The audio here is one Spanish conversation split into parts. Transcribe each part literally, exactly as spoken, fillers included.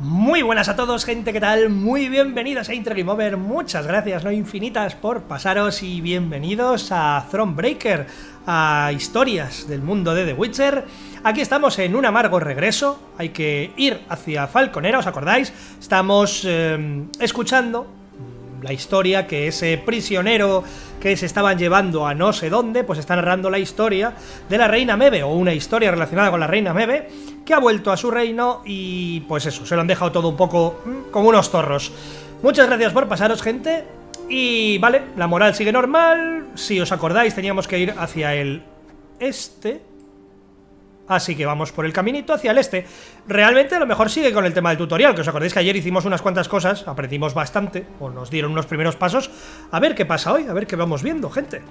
Muy buenas a todos, gente, ¿qué tal? Muy bienvenidos a Intro Game Over, muchas gracias, no infinitas, por pasaros y bienvenidos a Thronebreaker, a historias del mundo de The Witcher. Aquí estamos en un amargo regreso, hay que ir hacia Falconera, ¿os acordáis? Estamos eh, escuchando la historia que ese prisionero que se estaban llevando a no sé dónde, pues está narrando la historia de la reina Mebe, o una historia relacionada con la reina Mebe, que ha vuelto a su reino y pues eso, se lo han dejado todo un poco mmm, como unos zorros. Muchas gracias por pasaros, gente, y vale, la moral sigue normal. Si os acordáis, teníamos que ir hacia el este, así que vamos por el caminito hacia el este. Realmente a lo mejor sigue con el tema del tutorial, que os acordáis que ayer hicimos unas cuantas cosas, aprendimos bastante, o nos dieron unos primeros pasos. A ver qué pasa hoy, a ver qué vamos viendo, gente.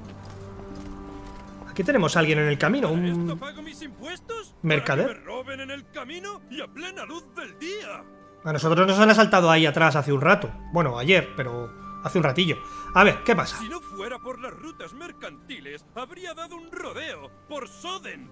Aquí tenemos a alguien en el camino, un ¿Esto pago mis impuestos? mercader. ¿Para que me roben en el camino y a plena luz del día? A nosotros nos han asaltado ahí atrás hace un rato. Bueno, ayer, pero hace un ratillo. A ver, ¿qué pasa? Si no fuera por las rutas mercantiles, habría dado un rodeo por Soden.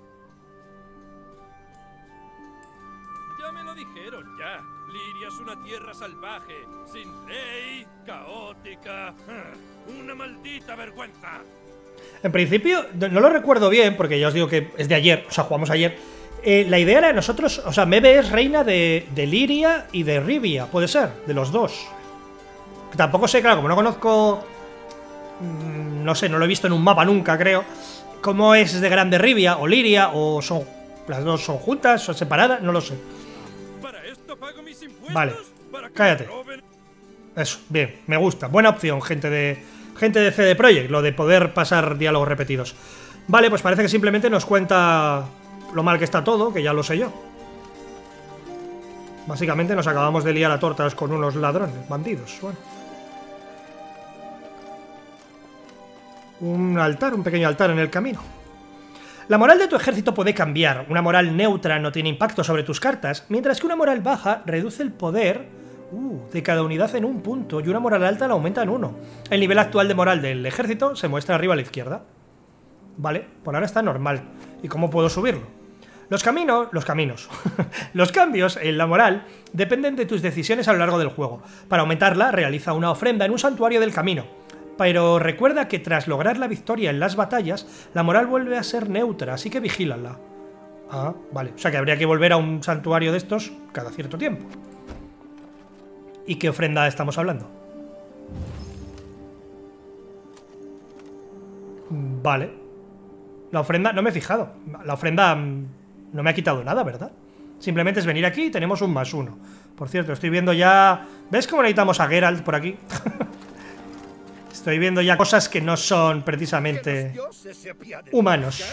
Ya me lo dijeron, ya. Liria es una tierra salvaje, sin ley, caótica. Una maldita vergüenza. En principio, no lo recuerdo bien, porque ya os digo que es de ayer, o sea, jugamos ayer. Eh, la idea era de nosotros, o sea, Mebe es reina de, de Liria y de Rivia, puede ser, de los dos. Que tampoco sé, claro, como no conozco, mmm, no sé, no lo he visto en un mapa nunca, creo, cómo es de grande Rivia o Liria, o son las dos son juntas, son separadas, no lo sé. ¿Para esto pago mis impuestos? Vale, ¿Para que cállate. me roben? Eso, bien, me gusta, buena opción, gente de gente de C D Projekt, lo de poder pasar diálogos repetidos. Vale, pues parece que simplemente nos cuenta lo mal que está todo, que ya lo sé yo. Básicamente nos acabamos de liar a tortas con unos ladrones, bandidos, bueno. Un altar, un pequeño altar en el camino. La moral de tu ejército puede cambiar. Una moral neutra no tiene impacto sobre tus cartas, mientras que una moral baja reduce el poder uh, de cada unidad en un punto y una moral alta la aumenta en uno. El nivel actual de moral del ejército se muestra arriba a la izquierda. Vale, por ahora está normal. ¿Y cómo puedo subirlo? Los caminos... Los caminos. Los cambios en la moral dependen de tus decisiones a lo largo del juego. Para aumentarla, realiza una ofrenda en un santuario del camino. Pero recuerda que tras lograr la victoria en las batallas, la moral vuelve a ser neutra, así que vigílala. Ah, vale. O sea que habría que volver a un santuario de estos cada cierto tiempo. ¿Y qué ofrenda estamos hablando? Vale. La ofrenda... No me he fijado. La ofrenda no me ha quitado nada, ¿verdad? Simplemente es venir aquí y tenemos un más uno. Por cierto, estoy viendo ya... ¿Ves cómo necesitamos a Geralt por aquí? Estoy viendo ya cosas que no son precisamente humanos.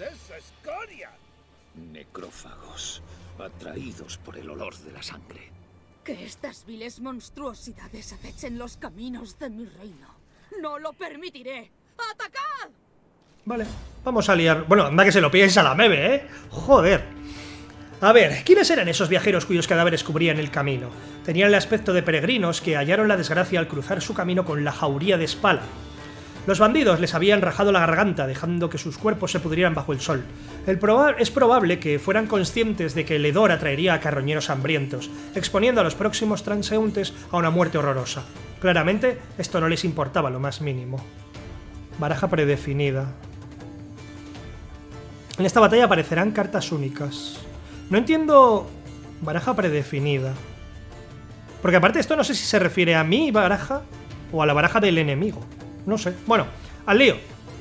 Necrófagos, atraídos por el olor de la sangre. Que estas viles monstruosidades acechen los caminos de mi reino. ¡No lo permitiré! ¡Atacad! Vale, vamos a liar... Bueno, anda que se lo piensa la Mebe, ¿eh? Joder. A ver, ¿quiénes eran esos viajeros cuyos cadáveres cubrían el camino? Tenían el aspecto de peregrinos que hallaron la desgracia al cruzar su camino con la jauría de Spala. Los bandidos les habían rajado la garganta, dejando que sus cuerpos se pudrieran bajo el sol. El proba- es probable que fueran conscientes de que el hedor atraería a carroñeros hambrientos, exponiendo a los próximos transeúntes a una muerte horrorosa. Claramente, esto no les importaba lo más mínimo. Baraja predefinida. En esta batalla aparecerán cartas únicas. No entiendo... Baraja predefinida. Porque aparte esto no sé si se refiere a mi baraja o a la baraja del enemigo. No sé. Bueno, al lío.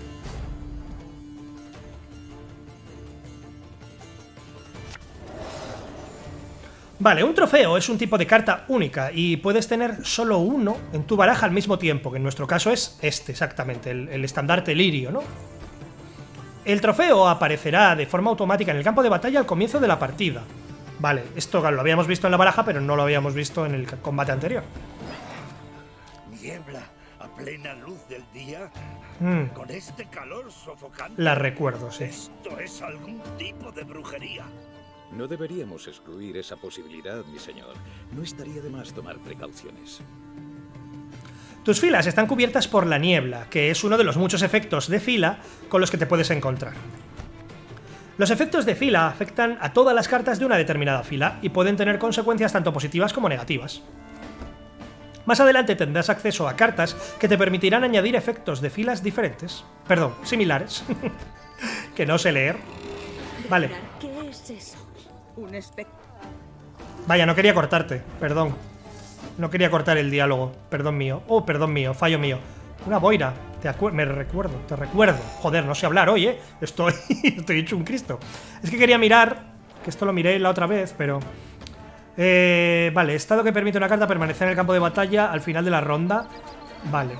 Vale, un trofeo es un tipo de carta única y puedes tener solo uno en tu baraja al mismo tiempo, que en nuestro caso es este exactamente, el, el estandarte lirio, ¿no? El trofeo aparecerá de forma automática en el campo de batalla al comienzo de la partida. Vale, esto lo habíamos visto en la baraja, pero no lo habíamos visto en el combate anterior. Niebla a plena luz del día, Mm, con este calor sofocante. la recuerdo, sí. Esto es algún tipo de brujería. No deberíamos excluir esa posibilidad, mi señor. No estaría de más tomar precauciones. Tus filas están cubiertas por la niebla, que es uno de los muchos efectos de fila con los que te puedes encontrar. Los efectos de fila afectan a todas las cartas de una determinada fila y pueden tener consecuencias tanto positivas como negativas. Más adelante tendrás acceso a cartas que te permitirán añadir efectos de filas diferentes. Perdón, similares. Que no sé leer. Vale. ¿Qué es eso? Un espectro. Vaya, no quería cortarte, perdón. No quería cortar el diálogo, perdón mío. Oh, perdón mío, fallo mío. Una boira, te me recuerdo, te recuerdo. Joder, no sé hablar hoy, ¿eh? Estoy, estoy hecho un Cristo. Es que quería mirar, que esto lo miré la otra vez, pero... Eh, vale, estado que permite una carta permanecer en el campo de batalla al final de la ronda. Vale.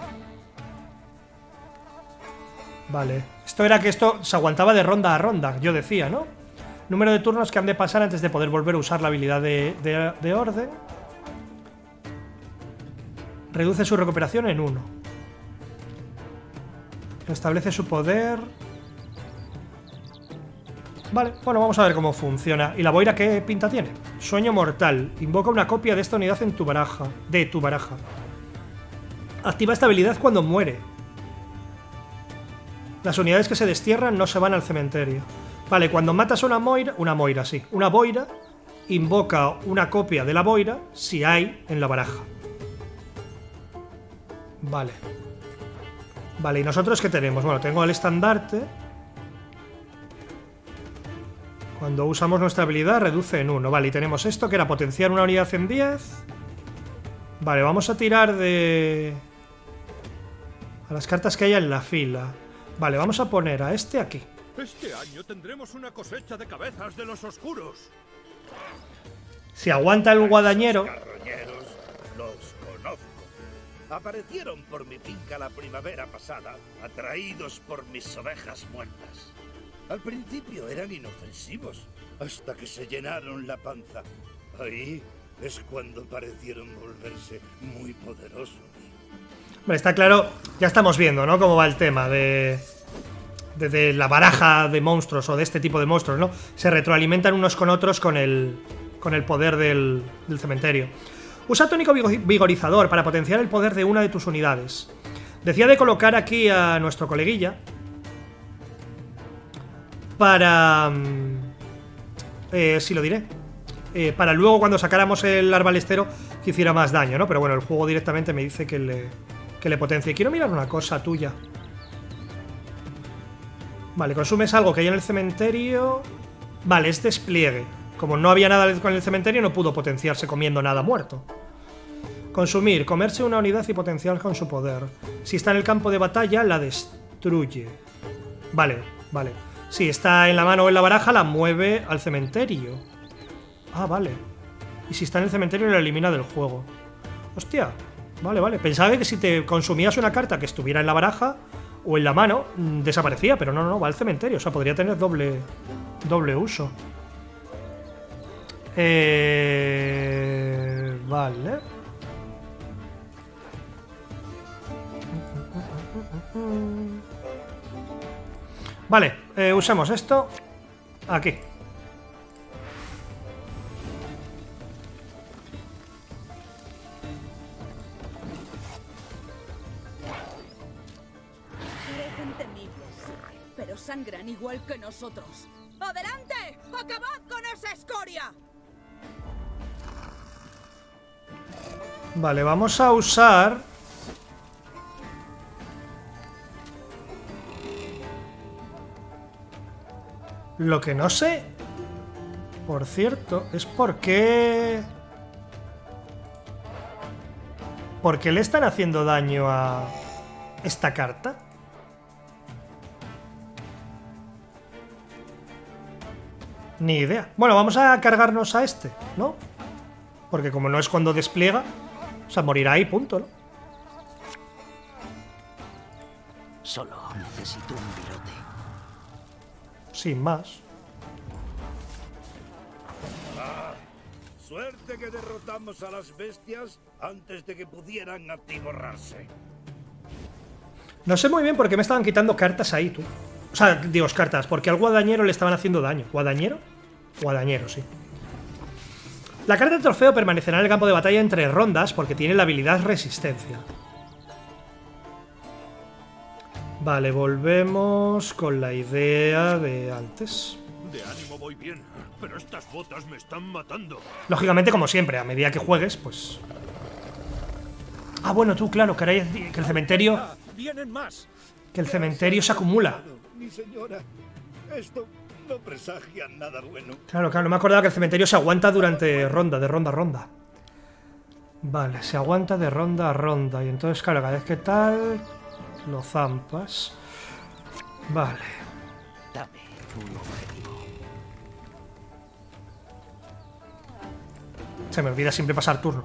Vale. Esto era que esto se aguantaba de ronda a ronda, yo decía, ¿no? Número de turnos que han de pasar antes de poder volver a usar la habilidad de, de, de orden. Reduce su recuperación en uno. Establece su poder. Vale, bueno, vamos a ver cómo funciona. ¿Y la boira qué pinta tiene? Sueño mortal. Invoca una copia de esta unidad en tu baraja. De tu baraja. Activa esta habilidad cuando muere. Las unidades que se destierran no se van al cementerio. Vale, cuando matas a una moira... Una moira, sí. Una boira. Invoca una copia de la boira si hay en la baraja. Vale. Vale, ¿y nosotros qué tenemos? Bueno, tengo el estandarte. Cuando usamos nuestra habilidad reduce en uno. Vale, y tenemos esto que era potenciar una unidad en diez. Vale, vamos a tirar de... a las cartas que haya en la fila. Vale, vamos a poner a este aquí. Este año tendremos una cosecha de cabezas de los oscuros. Si aguanta el guadañero... Carroñeros, los conozco. Aparecieron por mi finca la primavera pasada, atraídos por mis ovejas muertas. Al principio eran inofensivos, hasta que se llenaron la panza. Ahí es cuando parecieron volverse muy poderosos. Bueno, está claro, ya estamos viendo, ¿no? Cómo va el tema de, de, de la baraja de monstruos o de este tipo de monstruos, ¿no? Se retroalimentan unos con otros con el, con el poder del, del cementerio. Usa tónico vigorizador para potenciar el poder de una de tus unidades. Decía de colocar aquí a nuestro coleguilla para... Eh, sí lo diré. Eh, para luego cuando sacáramos el arbalestero que hiciera más daño, ¿no? Pero bueno, el juego directamente me dice que le, que le potencie. Quiero mirar una cosa tuya. Vale, consumes algo que hay en el cementerio. Vale, es despliegue. Como no había nada con el cementerio, no pudo potenciarse comiendo nada muerto. Consumir, comerse una unidad y potenciar con su poder. Si está en el campo de batalla, la destruye. Vale, vale. Si está en la mano o en la baraja, la mueve al cementerio. Ah, vale. Y si está en el cementerio, la elimina del juego. Hostia. Vale, vale. Pensaba que si te consumías una carta que estuviera en la baraja o en la mano, mmm, desaparecía, pero no, no, no, va al cementerio. O sea, podría tener doble, doble uso. Eh... Vale. Vale, eh, usemos esto aquí. Parecen temibles, pero sangran igual que nosotros. ¡Adelante! ¡Acabad con esa escoria! Vale, vamos a usar... Lo que no sé, por cierto, es por qué... ¿Por qué le están haciendo daño a esta carta? Ni idea. Bueno, vamos a cargarnos a este, ¿no? Porque como no es cuando despliega, o sea, morirá ahí, punto, ¿no? Solo necesito un virote. Sin más. Ah, suerte que derrotamos a las bestias antes de que pudieran atiborrarse. No sé muy bien por qué me estaban quitando cartas ahí, tú. O sea, digo, cartas, porque al guadañero le estaban haciendo daño. ¿Guadañero? Guadañero, sí. La carta de trofeo permanecerá en el campo de batalla entre rondas porque tiene la habilidad resistencia. Vale, volvemos con la idea de antes. De ánimo voy bien, pero estas botas me están matando. Lógicamente, como siempre, a medida que juegues, pues... Ah, bueno, tú, claro, que, ahora hay, que el cementerio... Ah, ¡vienen más! Que el cementerio se acumula. Mi señora, esto no presagia nada bueno. Claro, claro, no me acordaba que el cementerio se aguanta durante ronda, de ronda a ronda. Vale, se aguanta de ronda a ronda. Y entonces, claro, cada vez que tal... Lo zampas. Vale. Dame un objetivo. Se me olvida siempre pasar turno.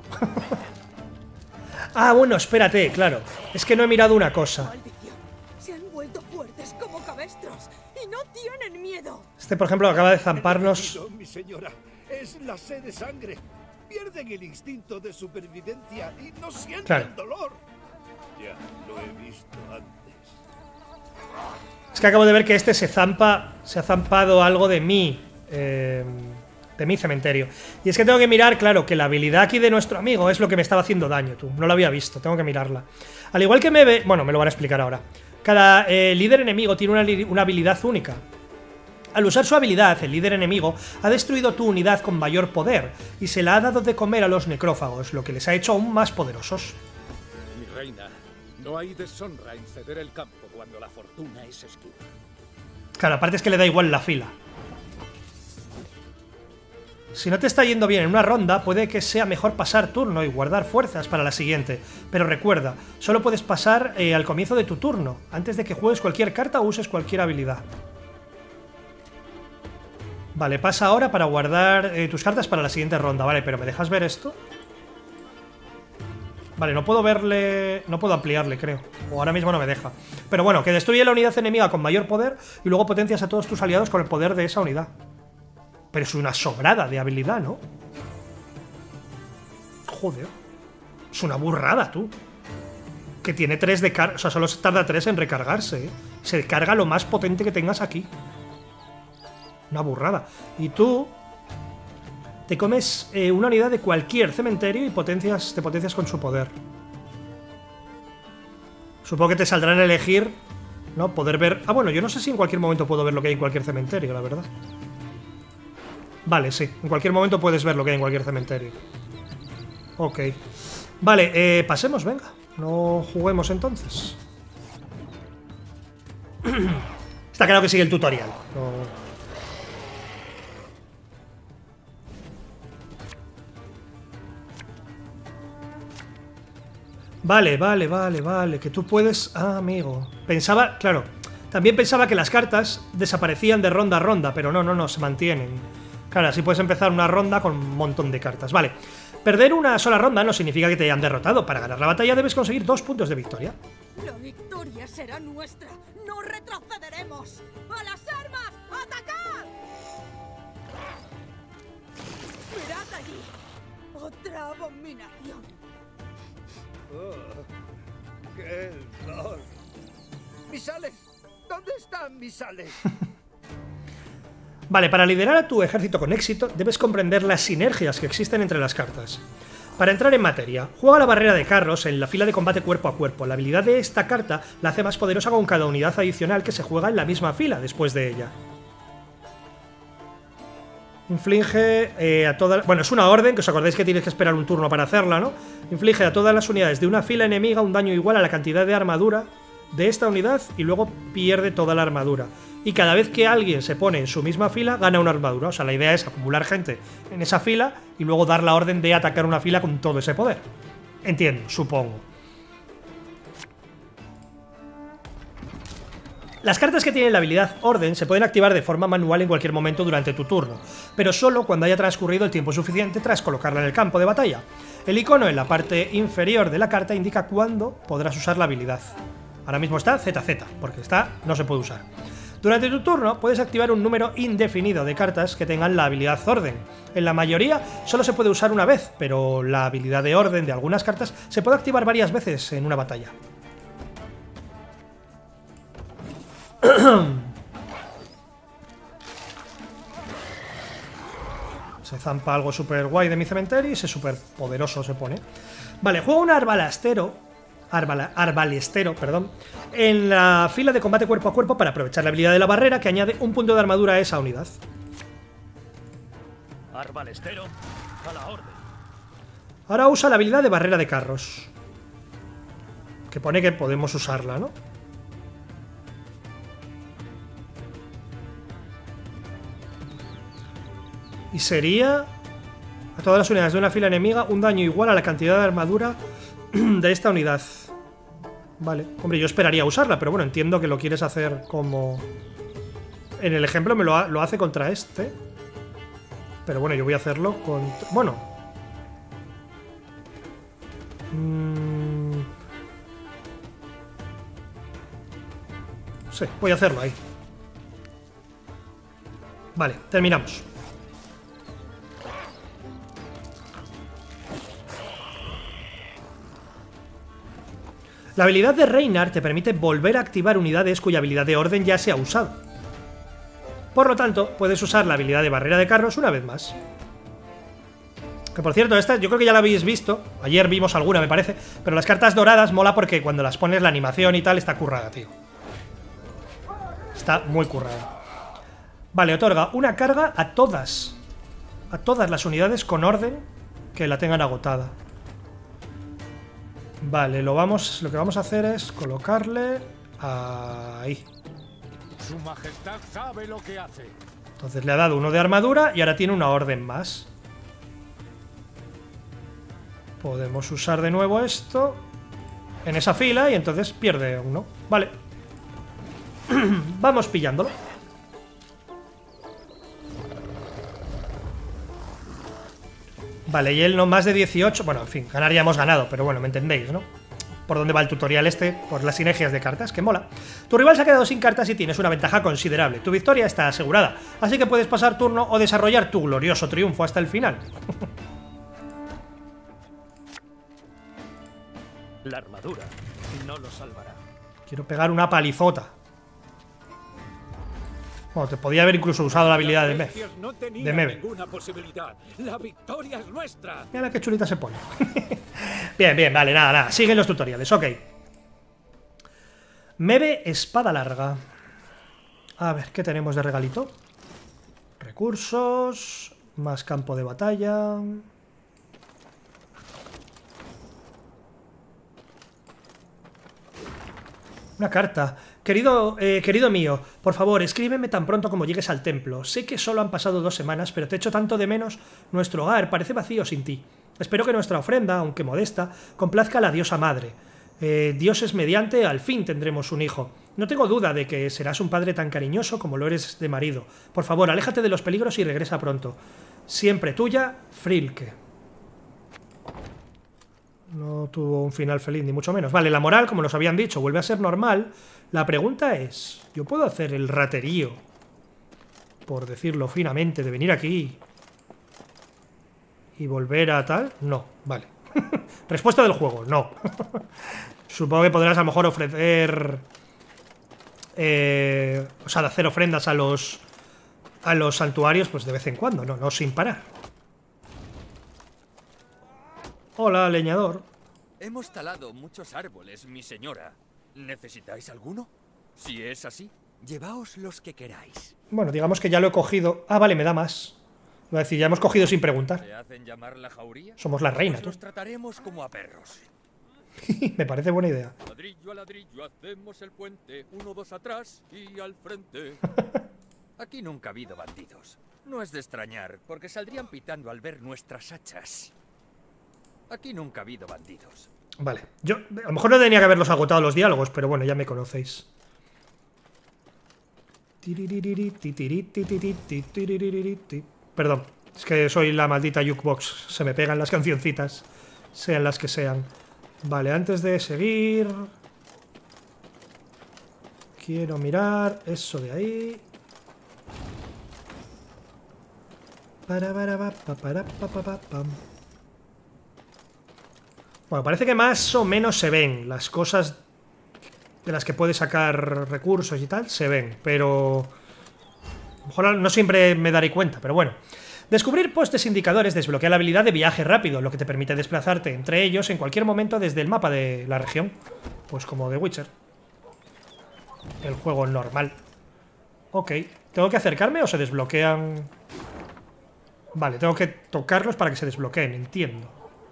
Ah, bueno, espérate, claro. Es que no he mirado una cosa. ¡Maldición! Se han vuelto fuertes como cabestros y no tienen miedo. Este, por ejemplo, acaba de zamparnos... No, mi señora, es la sed de sangre. Pierden el instinto de supervivencia y no sienten Claro. dolor. Ya lo he visto antes. Es que acabo de ver que este se zampa... Se ha zampado algo de mí. Eh, de mi cementerio. Y es que tengo que mirar, claro, que la habilidad aquí de nuestro amigo es lo que me estaba haciendo daño, tú. No lo había visto, tengo que mirarla. Al igual que me ve... Bueno, me lo van a explicar ahora. Cada eh, líder enemigo tiene una, una habilidad única. Al usar su habilidad, el líder enemigo ha destruido tu unidad con mayor poder y se la ha dado de comer a los necrófagos, lo que les ha hecho aún más poderosos. Mi reina, no hay deshonra en ceder el campo cuando la fortuna es esquiva. Claro, aparte es que le da igual la fila. Si no te está yendo bien en una ronda, puede que sea mejor pasar turno y guardar fuerzas para la siguiente. Pero recuerda, solo puedes pasar eh, al comienzo de tu turno, antes de que juegues cualquier carta o uses cualquier habilidad. Vale, pasa ahora para guardar eh, tus cartas para la siguiente ronda. Vale, pero ¿me dejas ver esto? Vale, no puedo verle... No puedo ampliarle, creo. O ahora mismo no me deja. Pero bueno, que destruye la unidad enemiga con mayor poder y luego potencias a todos tus aliados con el poder de esa unidad. Pero es una sobrada de habilidad, ¿no? Joder. Es una burrada, tú. Que tiene tres de carga. O sea, solo se tarda tres en recargarse, ¿eh? Se carga lo más potente que tengas aquí. Una burrada. Y tú te comes eh, una unidad de cualquier cementerio y potencias, te potencias con su poder. Supongo que te saldrán a elegir, ¿no? Poder ver... Ah, bueno, yo no sé si en cualquier momento puedo ver lo que hay en cualquier cementerio, la verdad. Vale, sí. En cualquier momento puedes ver lo que hay en cualquier cementerio. Ok. Vale, eh, pasemos, venga. No juguemos entonces. Está claro que sigue el tutorial. No... Vale, vale, vale, vale. Que tú puedes... Ah, amigo. Pensaba... Claro. También pensaba que las cartas desaparecían de ronda a ronda, pero no, no, no. Se mantienen. Claro, así puedes empezar una ronda con un montón de cartas. Vale. Perder una sola ronda no significa que te hayan derrotado. Para ganar la batalla debes conseguir dos puntos de victoria. La victoria será nuestra. No retrocederemos. ¡A las armas! ¡Atacad! ¡Mirad allí! ¡Otra abominación! Oh, ¡qué dolor! ¡Misales! ¿Dónde están mis sales? Vale, para liderar a tu ejército con éxito, debes comprender las sinergias que existen entre las cartas. Para entrar en materia, juega la barrera de carros en la fila de combate cuerpo a cuerpo. La habilidad de esta carta la hace más poderosa con cada unidad adicional que se juega en la misma fila después de ella. Inflige eh, a todas... Bueno, es una orden, que os acordáis que tienes que esperar un turno para hacerla, ¿no? Inflige a todas las unidades de una fila enemiga un daño igual a la cantidad de armadura de esta unidad y luego pierde toda la armadura. Y cada vez que alguien se pone en su misma fila, gana una armadura. O sea, la idea es acumular gente en esa fila y luego dar la orden de atacar una fila con todo ese poder. Entiendo, supongo. Las cartas que tienen la habilidad Orden se pueden activar de forma manual en cualquier momento durante tu turno, pero solo cuando haya transcurrido el tiempo suficiente tras colocarla en el campo de batalla. El icono en la parte inferior de la carta indica cuándo podrás usar la habilidad. Ahora mismo está Z Z, porque está no se puede usar. Durante tu turno puedes activar un número indefinido de cartas que tengan la habilidad Orden. En la mayoría solo se puede usar una vez, pero la habilidad de Orden de algunas cartas se puede activar varias veces en una batalla. Se zampa algo súper guay de mi cementerio y se súper poderoso se pone. Vale, juego un arbalastero Arbala, arbalestero, perdón, en la fila de combate cuerpo a cuerpo para aprovechar la habilidad de la barrera que añade un punto de armadura a esa unidad. Arbalestero, a la orden. Ahora usa la habilidad de barrera de carros. Que pone que podemos usarla, ¿no? Y sería... A todas las unidades de una fila enemiga, un daño igual a la cantidad de armadura de esta unidad. Vale. Hombre, yo esperaría usarla, pero bueno, entiendo que lo quieres hacer como... En el ejemplo me lo, ha, lo hace contra este. Pero bueno, yo voy a hacerlo contra... Bueno. Mm... Sí, voy a hacerlo ahí. Vale, terminamos. La habilidad de Reinhardt te permite volver a activar unidades cuya habilidad de orden ya se ha usado. Por lo tanto, puedes usar la habilidad de barrera de carros una vez más. Que por cierto, esta yo creo que ya la habéis visto. Ayer vimos alguna, me parece. Pero las cartas doradas mola porque cuando las pones la animación y tal está currada, tío. Está muy currada. Vale, otorga una carga a todas. A todas las unidades con orden que la tengan agotada. Vale, lo, vamos, lo que vamos a hacer es colocarle ahí. Su majestad sabe lo que hace. Entonces le ha dado uno de armadura y ahora tiene una orden más. Podemos usar de nuevo esto en esa fila y entonces pierde uno. Vale. Vamos pillándolo. Vale, y él no más de dieciocho. Bueno, en fin, ganar ya hemos ganado, pero bueno, me entendéis, ¿no? Por dónde va el tutorial este, por las sinergias de cartas, que mola. Tu rival se ha quedado sin cartas y tienes una ventaja considerable. Tu victoria está asegurada, así que puedes pasar turno o desarrollar tu glorioso triunfo hasta el final. La armadura no lo salvará. Quiero pegar una palizota. Bueno, te podía haber incluso usado la habilidad de Meve. No de Meve. ninguna posibilidad. La victoria es nuestra. Mira qué chulita se pone. Bien, bien, vale, nada, nada. Siguen los tutoriales, ok. Meve espada larga. A ver, ¿qué tenemos de regalito? Recursos. Más campo de batalla. Una carta. Querido, eh, querido mío, por favor, escríbeme tan pronto como llegues al templo. Sé que solo han pasado dos semanas, pero te echo tanto de menos. Nuestro hogar parece vacío sin ti. Espero que nuestra ofrenda, aunque modesta, complazca a la diosa madre. Eh, dioses mediante, al fin tendremos un hijo. No tengo duda de que serás un padre tan cariñoso como lo eres de marido. Por favor, aléjate de los peligros y regresa pronto. Siempre tuya, Frilke. No tuvo un final feliz, ni mucho menos. Vale, la moral, como nos habían dicho, vuelve a ser normal. La pregunta es, ¿yo puedo hacer el raterío, por decirlo finamente, de venir aquí y volver a tal? No, vale. Respuesta del juego, no. Supongo que podrás a lo mejor ofrecer... Eh, o sea, de hacer ofrendas a los, a los santuarios, pues de vez en cuando, no, no sin parar. Hola, leñador. Hemos talado muchos árboles, mi señora. ¿Necesitáis alguno? Si es así, llevaos los que queráis. Bueno, digamos que ya lo he cogido. Ah, vale, me da más. Iba a decir, ya hemos cogido sin preguntar. ¿Se hacen llamar la jauría? Somos la reina, Pues tú. los trataremos como a perros. Me parece buena idea. Ladrillo a ladrillo hacemos el puente, uno, dos atrás y al frente. Aquí nunca ha habido bandidos. No es de extrañar, porque saldrían pitando al ver nuestras hachas. Aquí nunca ha habido bandidos. Vale, yo a lo mejor no tenía que haberlos agotado los diálogos, pero bueno, ya me conocéis. Perdón, es que soy la maldita jukebox. Se me pegan las cancioncitas, sean las que sean. Vale, antes de seguir, quiero mirar eso de ahí. Para para pa para pa pa pa pam. Bueno, parece que más o menos se ven las cosas de las que puedes sacar recursos y tal, se ven, pero a lo mejor no siempre me daré cuenta, pero bueno. Descubrir postes indicadores desbloquea la habilidad de viaje rápido, lo que te permite desplazarte entre ellos en cualquier momento desde el mapa de la región, pues como The Witcher. El juego normal. Ok, ¿tengo que acercarme o se desbloquean Vale, tengo que tocarlos para que se desbloqueen, entiendo.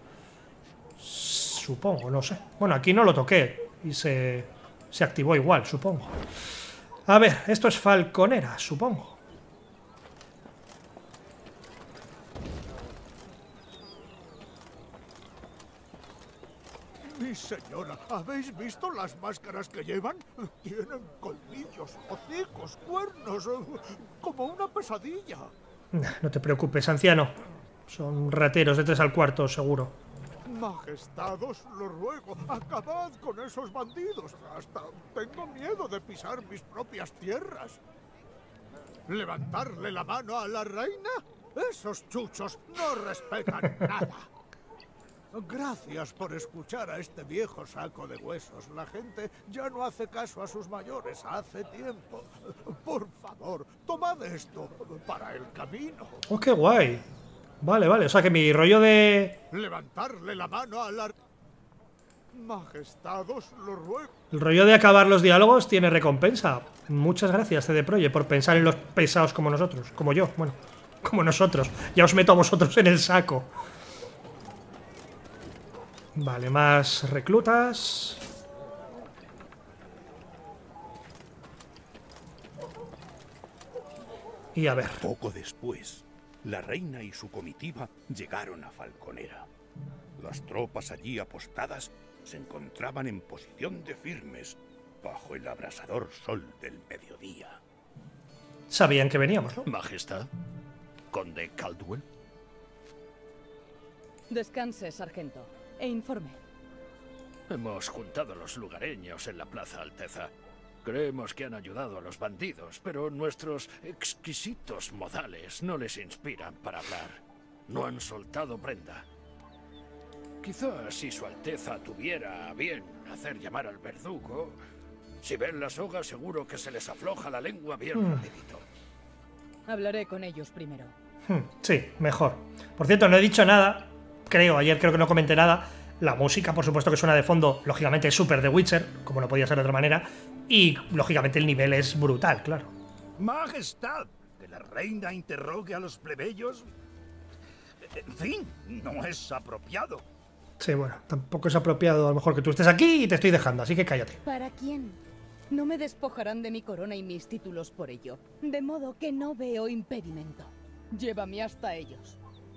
Supongo, no sé. Bueno, aquí no lo toqué y se, se activó igual, supongo. A ver, esto es Falconera, supongo. Mi señora, ¿habéis visto las máscaras que llevan? Tienen colmillos, hocicos, cuernos, como una pesadilla. No te preocupes, anciano. Son rateros de tres al cuarto, seguro. Majestad, os lo ruego, acabad con esos bandidos. Hasta tengo miedo de pisar mis propias tierras. ¿Levantarle la mano a la reina? Esos chuchos no respetan nada. Gracias por escuchar a este viejo saco de huesos. La gente ya no hace caso a sus mayores hace tiempo. Por favor, tomad esto para el camino. Oh, qué guay. Vale, vale, o sea que mi rollo de... Levantarle la mano a la... Majestad, os lo ruego. El rollo de acabar los diálogos tiene recompensa. Muchas gracias, C D Projekt, por pensar en los pesados como nosotros. Como yo, bueno, como nosotros. Ya os meto a vosotros en el saco. Vale, más reclutas. Y a ver. Poco después, la reina y su comitiva llegaron a Falconera. Las tropas allí apostadas se encontraban en posición de firmes, bajo el abrasador sol del mediodía. Sabían que veníamos, ¿no? Majestad, conde Caldwell. Descanse, sargento, e informe. Hemos juntado a los lugareños en la Plaza Alteza. Creemos que han ayudado a los bandidos, pero nuestros exquisitos modales no les inspiran para hablar. No han soltado prenda. Quizás si su Alteza tuviera a bien hacer llamar al verdugo, si ven la soga seguro que se les afloja la lengua bien Hmm. rapidito. Hablaré con ellos primero. Hmm, sí, mejor. Por cierto, no he dicho nada. Creo, ayer creo que no comenté nada. La música, por supuesto, que suena de fondo, lógicamente es súper de Witcher, como no podía ser de otra manera. Y, lógicamente, el nivel es brutal, claro. Majestad, que la reina interrogue a los plebeyos. En fin, no es apropiado. Sí, bueno, tampoco es apropiado a lo mejor que tú estés aquí y te estoy dejando, así que cállate. ¿Para quién? No me despojarán de mi corona y mis títulos por ello. De modo que no veo impedimento. Llévame hasta ellos.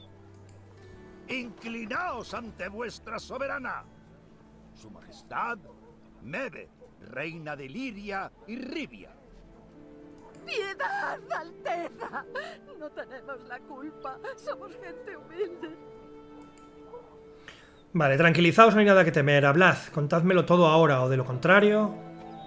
Inclinaos ante vuestra soberana. Su Majestad, Mebe, reina de Liria y Rivia. ¡Piedad, Alteza! No tenemos la culpa. Somos gente humilde. Vale, tranquilizaos, no hay nada que temer. Hablad, contádmelo todo ahora, o de lo contrario...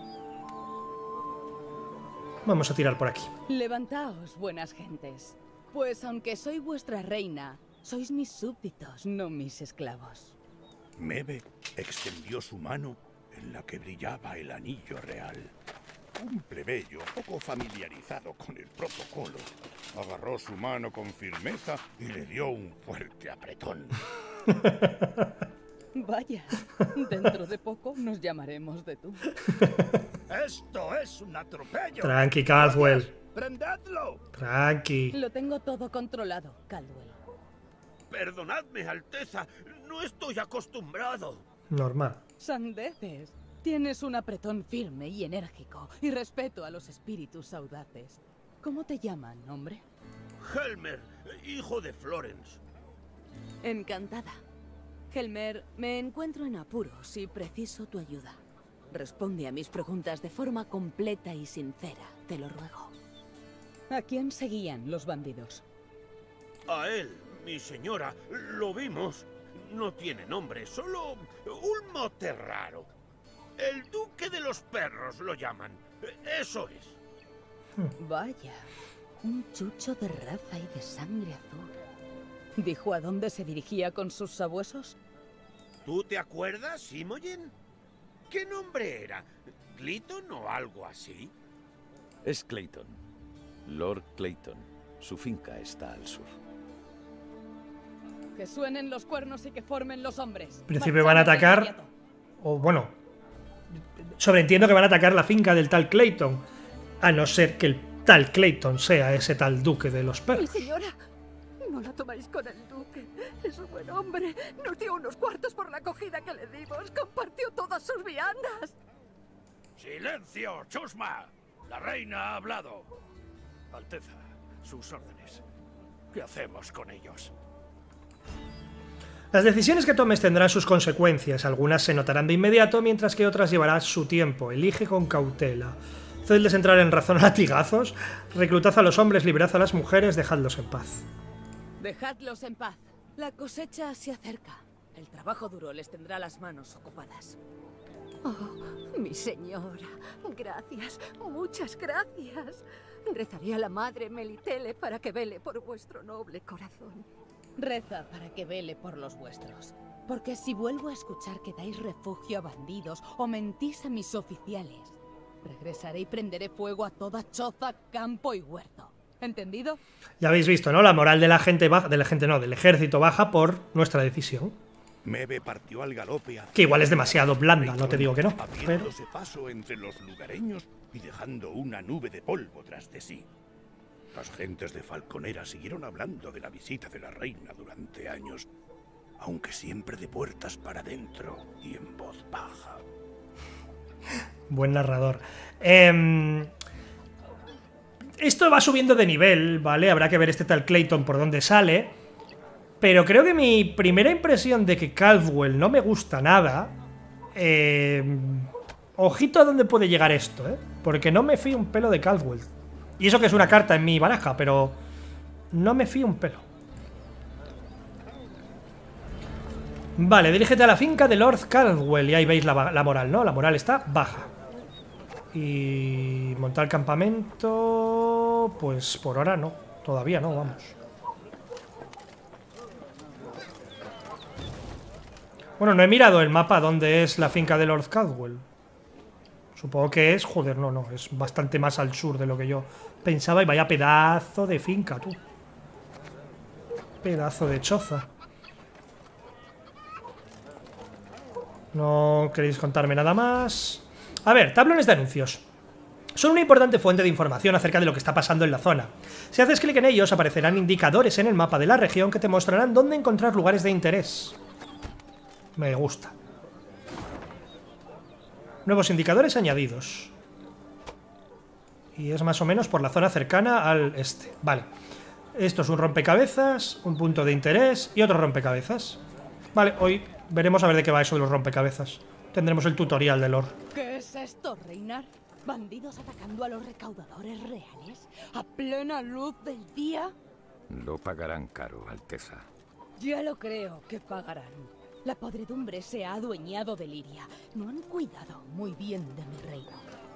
Vamos a tirar por aquí. Levantaos, buenas gentes. Pues aunque soy vuestra reina, sois mis súbditos, no mis esclavos. Mebe extendió su mano en la que brillaba el anillo real. Un plebeyo poco familiarizado con el protocolo agarró su mano con firmeza y le dio un fuerte apretón. Vaya, dentro de poco nos llamaremos de tú. ¡Esto es un atropello! Tranqui, Caldwell. ¡Prendedlo! Tranqui. Lo tengo todo controlado, Caldwell. Perdonadme, Alteza, no estoy acostumbrado. Normal. Sandeces, tienes un apretón firme y enérgico, y respeto a los espíritus audaces. ¿Cómo te llaman, hombre? Helmer, hijo de Florence. Encantada. Helmer, me encuentro en apuros y preciso tu ayuda. Responde a mis preguntas de forma completa y sincera, te lo ruego. ¿A quién seguían los bandidos? A él, mi señora, lo vimos. No tiene nombre, solo un mote raro. El duque de los perros lo llaman. Eso es. Vaya, un chucho de raza y de sangre azul. ¿Dijo a dónde se dirigía con sus sabuesos? ¿Tú te acuerdas, Imogen? ¿Qué nombre era? ¿Clayton o algo así? Es Clayton. Lord Clayton. Su finca está al sur. Que suenen los cuernos y que formen los hombres. En principio van a atacar... O bueno... Sobreentiendo que van a atacar la finca del tal Clayton. A no ser que el tal Clayton sea ese tal duque de los Mi perros. señora, No la tomáis con el duque. Es un buen hombre. Nos dio unos cuartos por la acogida que le dimos. Compartió todas sus viandas. ¡Silencio, chusma! La reina ha hablado. Alteza, sus órdenes. ¿Qué hacemos con ellos? Las decisiones que tomes tendrán sus consecuencias. Algunas se notarán de inmediato, mientras que otras llevarán su tiempo. Elige con cautela. Hacedles entrar en razón a latigazos. Reclutad a los hombres, liberad a las mujeres, dejadlos en paz. Dejadlos en paz. La cosecha se acerca. El trabajo duro les tendrá las manos ocupadas. Oh, mi señora. Gracias. Muchas gracias. Rezaré a la madre Melitele para que vele por vuestro noble corazón. Reza para que vele por los vuestros. Porque si vuelvo a escuchar que dais refugio a bandidos o mentís a mis oficiales, regresaré y prenderé fuego a toda choza, campo y huerto. ¿Entendido? Ya habéis visto, ¿no? La moral de la gente baja, de la gente no, del ejército baja por nuestra decisión. Mebe partió al galope. Que igual es demasiado blanda, no te digo que no. Pero... abriéndose paso entre los lugareños y dejando una nube de polvo tras de sí. Las gentes de Falconera siguieron hablando de la visita de la reina durante años, aunque siempre de puertas para adentro y en voz baja. Buen narrador. Eh, esto va subiendo de nivel, ¿vale? Habrá que ver este tal Clayton por dónde sale. Pero creo que mi primera impresión de que Caldwell no me gusta nada... Eh, ojito a dónde puede llegar esto, ¿eh? Porque no me fío un pelo de Caldwell. Y eso que es una carta en mi baraja, pero no me fío un pelo. Vale, dirígete a la finca de Lord Caldwell. Y ahí veis la, la moral, ¿no? La moral está baja. Y montar campamento... Pues por ahora no. Todavía no, vamos. Bueno, no he mirado el mapa donde es la finca de Lord Caldwell. Supongo que es... Joder, no, no. Es bastante más al sur de lo que yo pensaba. Y vaya pedazo de finca, tú. Pedazo de choza. No queréis contarme nada más. A ver, tablones de anuncios. Son una importante fuente de información acerca de lo que está pasando en la zona. Si haces clic en ellos, aparecerán indicadores en el mapa de la región que te mostrarán dónde encontrar lugares de interés. Me gusta. Nuevos indicadores añadidos. Y es más o menos por la zona cercana al este. Vale. Esto es un rompecabezas, un punto de interés y otro rompecabezas. Vale, hoy veremos a ver de qué va eso de los rompecabezas. Tendremos el tutorial de lore. ¿Qué es esto, Reinar? ¿Bandidos atacando a los recaudadores reales? ¿A plena luz del día? Lo pagarán caro, Alteza. Ya lo creo que pagarán. La podredumbre se ha adueñado de Liria. No han cuidado muy bien de mi reino.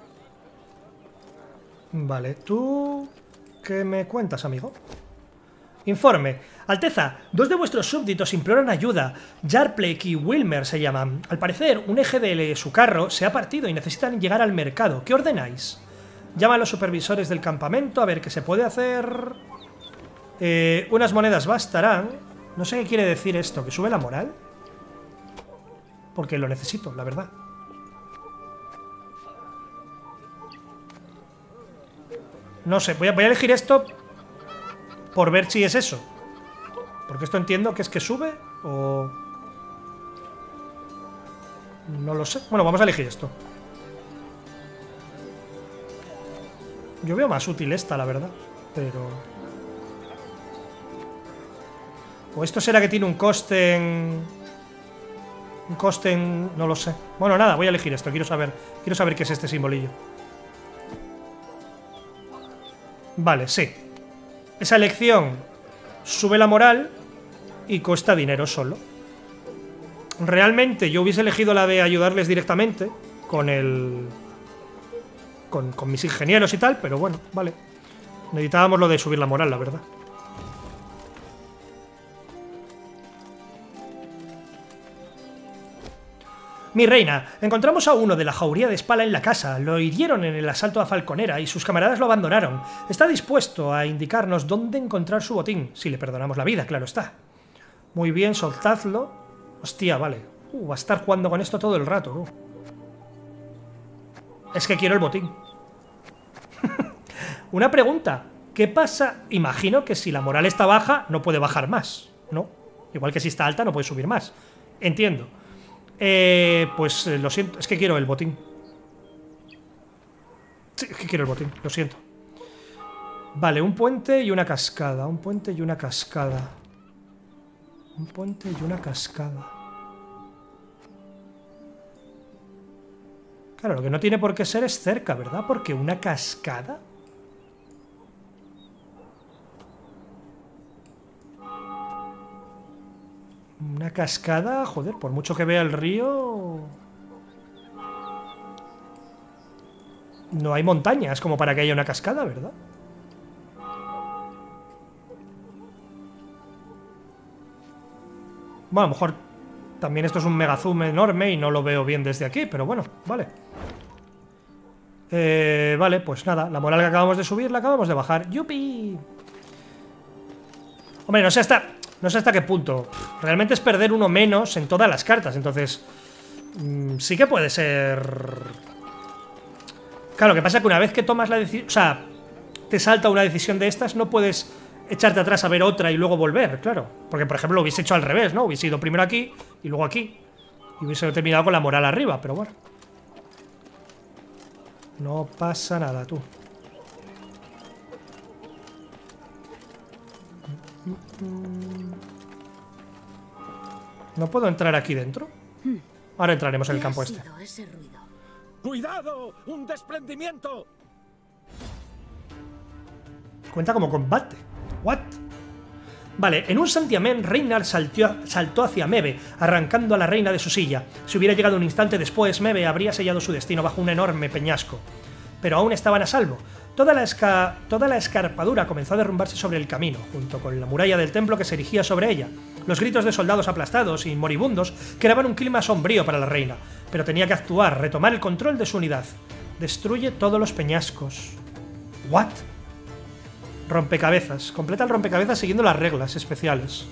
Vale, ¿tú qué me cuentas, amigo? Informe. Alteza, dos de vuestros súbditos imploran ayuda. Jarplek y Wilmer se llaman. Al parecer, un eje de su carro se ha partido y necesitan llegar al mercado. ¿Qué ordenáis? Llama a los supervisores del campamento a ver qué se puede hacer. Eh, unas monedas bastarán. No sé qué quiere decir esto. ¿Que sube la moral? Porque lo necesito, la verdad. No sé, voy a, voy a elegir esto por ver si es eso. Porque esto entiendo que es que sube o... No lo sé. Bueno, vamos a elegir esto. Yo veo más útil esta, la verdad. Pero... ¿O esto será que tiene un coste en... Un coste en... No lo sé. Bueno, nada, voy a elegir esto. Quiero saber, quiero saber qué es este simbolillo. Vale, sí. Esa elección sube la moral y cuesta dinero solo. Realmente yo hubiese elegido la de ayudarles directamente con el... Con, con mis ingenieros y tal, pero bueno, vale. Necesitábamos lo de subir la moral, la verdad. Mi reina, encontramos a uno de la jauría de Spala en la casa. Lo hirieron en el asalto a Falconera y sus camaradas lo abandonaron. Está dispuesto a indicarnos dónde encontrar su botín, si le perdonamos la vida, claro está. Muy bien, soltadlo. Hostia, vale. Uh, va a estar jugando con esto todo el rato. Uh. Es que quiero el botín. Una pregunta. ¿Qué pasa? Imagino que si la moral está baja, no puede bajar más, ¿no? Igual que si está alta, no puede subir más. Entiendo. Eh, pues eh, lo siento, es que quiero el botín. Sí, es que quiero el botín, lo siento. Vale, un puente y una cascada. Un puente y una cascada. Un puente y una cascada. Claro, lo que no tiene por qué ser es cerca, ¿verdad? Porque una cascada... Una cascada, joder, por mucho que vea el río... No hay montañas como para que haya una cascada, ¿verdad? Bueno, a lo mejor también esto es un mega zoom enorme y no lo veo bien desde aquí, pero bueno, vale. Eh, vale, pues nada, la moral que acabamos de subir la acabamos de bajar. ¡Yupi! Hombre, no sé hasta... No sé hasta qué punto. Realmente es perder uno menos en todas las cartas, entonces... Mmm, sí que puede ser... Claro, lo que pasa es que una vez que tomas la decisión... O sea, te salta una decisión de estas, no puedes echarte atrás a ver otra y luego volver, claro. Porque, por ejemplo, lo hubiese hecho al revés, ¿no? Hubiese ido primero aquí y luego aquí. Y hubiese terminado con la moral arriba, pero bueno. No pasa nada, tú. ¿No puedo entrar aquí dentro? Ahora entraremos en el campo este. ¡Cuidado! ¡Un desprendimiento! Cuenta como combate. ¿What? Vale, en un santiamén, Reinhard saltó, saltó hacia Mebe, arrancando a la reina de su silla. Si hubiera llegado un instante después, Mebe habría sellado su destino bajo un enorme peñasco. Pero aún estaban a salvo. Toda la, esca toda la escarpadura comenzó a derrumbarse sobre el camino, junto con la muralla del templo que se erigía sobre ella. Los gritos de soldados aplastados y moribundos creaban un clima sombrío para la reina, pero tenía que actuar, retomar el control de su unidad. Destruye todos los peñascos. ¿What? Rompecabezas. Completa el rompecabezas siguiendo las reglas especiales.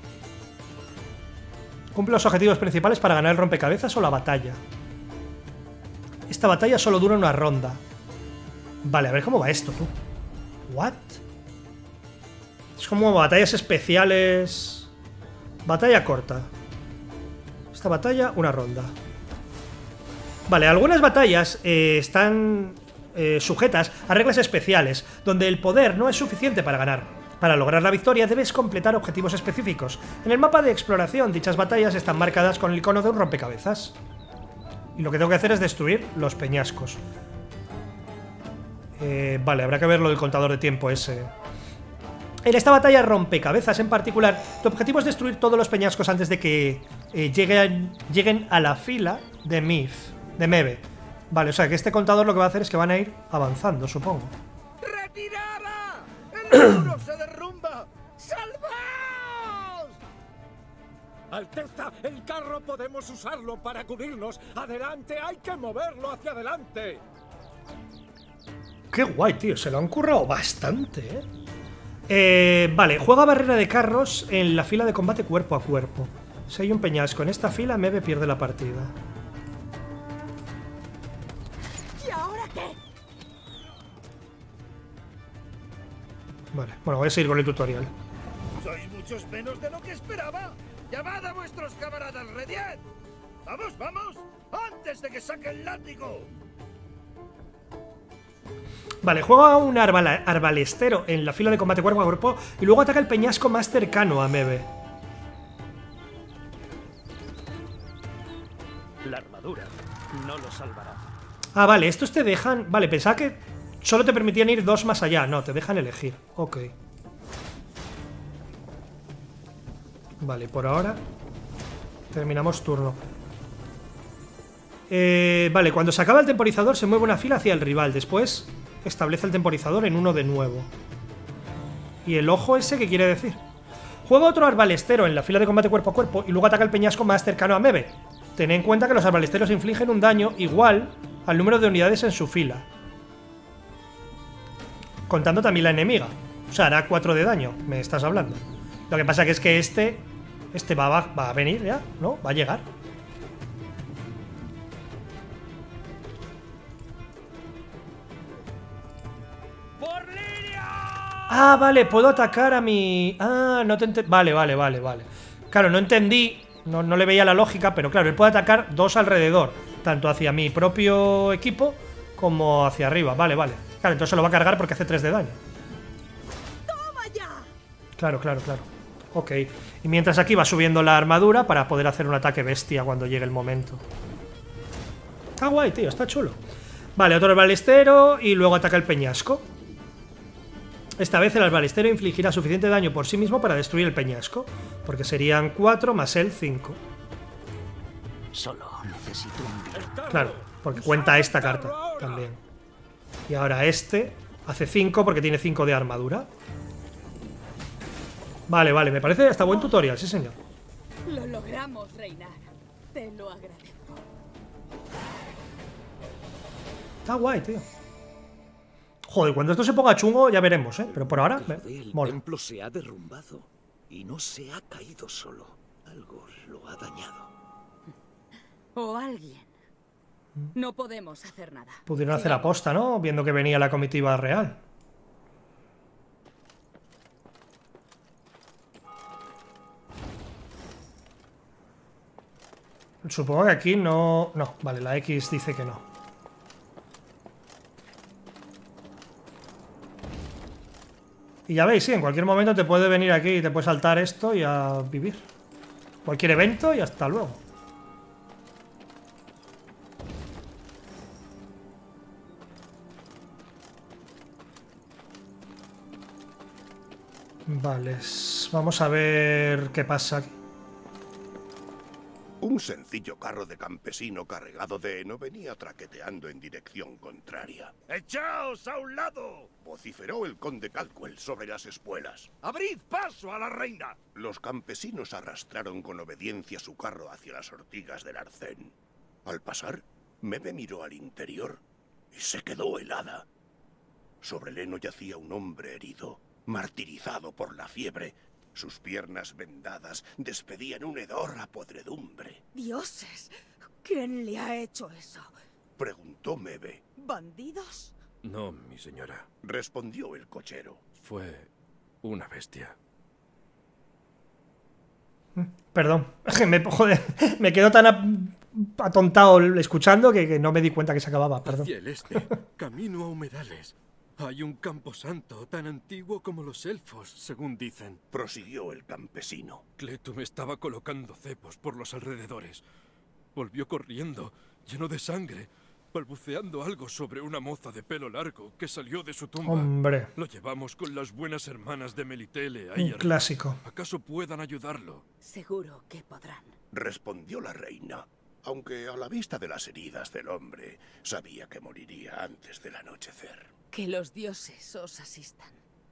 Cumple los objetivos principales para ganar el rompecabezas o la batalla. Esta batalla solo dura una ronda. Vale, a ver cómo va esto, tú. ¿What? Es como batallas especiales. Batalla corta. Esta batalla, una ronda. Vale, algunas batallas eh, están eh, sujetas a reglas especiales, donde el poder no es suficiente para ganar. Para lograr la victoria debes completar objetivos específicos. En el mapa de exploración, dichas batallas están marcadas con el icono de un rompecabezas. Y lo que tengo que hacer es destruir los peñascos. Eh, vale, habrá que ver lo del contador de tiempo ese. En esta batalla rompecabezas en particular, tu objetivo es destruir todos los peñascos antes de que eh, lleguen, lleguen a la fila de Mif, de Mebe. Vale, o sea que este contador lo que va a hacer es que van a ir avanzando, supongo. ¡Retirada! ¡El muro se derrumba! ¡Salvaos! Alteza, el carro podemos usarlo para cubrirnos. Adelante, hay que moverlo hacia adelante. Qué guay, tío, se lo han currado bastante, ¿eh? Eh, vale, juega barrera de carros en la fila de combate cuerpo a cuerpo. Si hay un peñasco en esta fila, Mebe pierde la partida. ¿Y ahora qué? Vale, bueno, voy a seguir con el tutorial. Sois muchos menos de lo que esperaba. Llamad a vuestros camaradas Rediet. ¡Vamos, vamos! ¡Antes de que saque el látigo! Vale, juega un arbala, arbalestero en la fila de combate cuerpo a cuerpo y luego ataca el peñasco más cercano a Mebe. La armadura no lo salvará. Ah, vale, estos te dejan... Vale, pensaba que solo te permitían ir dos más allá. No, te dejan elegir. Ok. Vale, por ahora terminamos turno. Eh, vale, cuando se acaba el temporizador se mueve una fila hacia el rival. Después establece el temporizador en uno de nuevo. ¿Y el ojo ese qué quiere decir? Juega otro arbalestero en la fila de combate cuerpo a cuerpo y luego ataca el peñasco más cercano a Mebe. Ten en cuenta que los arbalesteros infligen un daño igual al número de unidades en su fila, contando también la enemiga. O sea, hará cuatro de daño, me estás hablando. Lo que pasa que es que este Este va, va, va a venir ya, ¿no? Va a llegar. ¡Por Liria! Ah, vale, puedo atacar a mi... Ah, no te entendí. Vale, vale, vale, vale. Claro, no entendí, no, no le veía la lógica, pero claro, él puede atacar dos alrededor, tanto hacia mi propio equipo como hacia arriba. Vale, vale. Claro, entonces se lo va a cargar porque hace tres de daño. ¡Toma ya! Claro, claro, claro. Ok. Y mientras aquí va subiendo la armadura para poder hacer un ataque bestia cuando llegue el momento. Está guay, tío, está chulo. Vale, otro balistero y luego ataca el peñasco. Esta vez el albalestero infligirá suficiente daño por sí mismo para destruir el peñasco, porque serían cuatro más él cinco. Solo necesito un... Claro, porque cuenta esta carta también. Y ahora este hace cinco porque tiene cinco de armadura. Vale, vale, me parece hasta buen tutorial, sí señor. Lo logramos, Reinar. Te lo agradezco. Está guay, tío. Joder, cuando esto se ponga chungo ya veremos, ¿eh? Pero por ahora, me El mola. templo se ha derrumbado y no se ha caído solo. Algo lo ha dañado. O alguien. No podemos hacer nada. Pudieron hacer aposta, ¿no? Viendo que venía la comitiva real. Supongo que aquí no... No, vale, la X dice que no. Y ya veis, sí, en cualquier momento te puede venir aquí y te puede saltar esto y a vivir. Cualquier evento y hasta luego. Vale, vamos a ver qué pasa aquí. Un sencillo carro de campesino cargado de heno venía traqueteando en dirección contraria. ¡Echaos a un lado! Vociferó el conde Caldwell sobre las espuelas. ¡Abrid paso a la reina! Los campesinos arrastraron con obediencia su carro hacia las ortigas del arcén. Al pasar, Mebe miró al interior y se quedó helada. Sobre el heno yacía un hombre herido, martirizado por la fiebre. Sus piernas vendadas despedían un hedor a podredumbre. ¡Dioses! ¿Quién le ha hecho eso? Preguntó Mebe. ¿Bandidos? No, mi señora. Respondió el cochero. Fue una bestia. Perdón, me, joder, me quedo tan atontado escuchando que, que no me di cuenta que se acababa, perdón. Hacia el este, camino a humedales. Hay un camposanto tan antiguo como los elfos, según dicen. Prosiguió el campesino. Cletum estaba colocando cepos por los alrededores. Volvió corriendo, lleno de sangre, balbuceando algo sobre una moza de pelo largo que salió de su tumba. Hombre. Lo llevamos con las buenas hermanas de Melitele ahí Un arriba. clásico. ¿Acaso puedan ayudarlo? Seguro que podrán. Respondió la reina, aunque a la vista de las heridas del hombre sabía que moriría antes del anochecer. Que los dioses os asistan.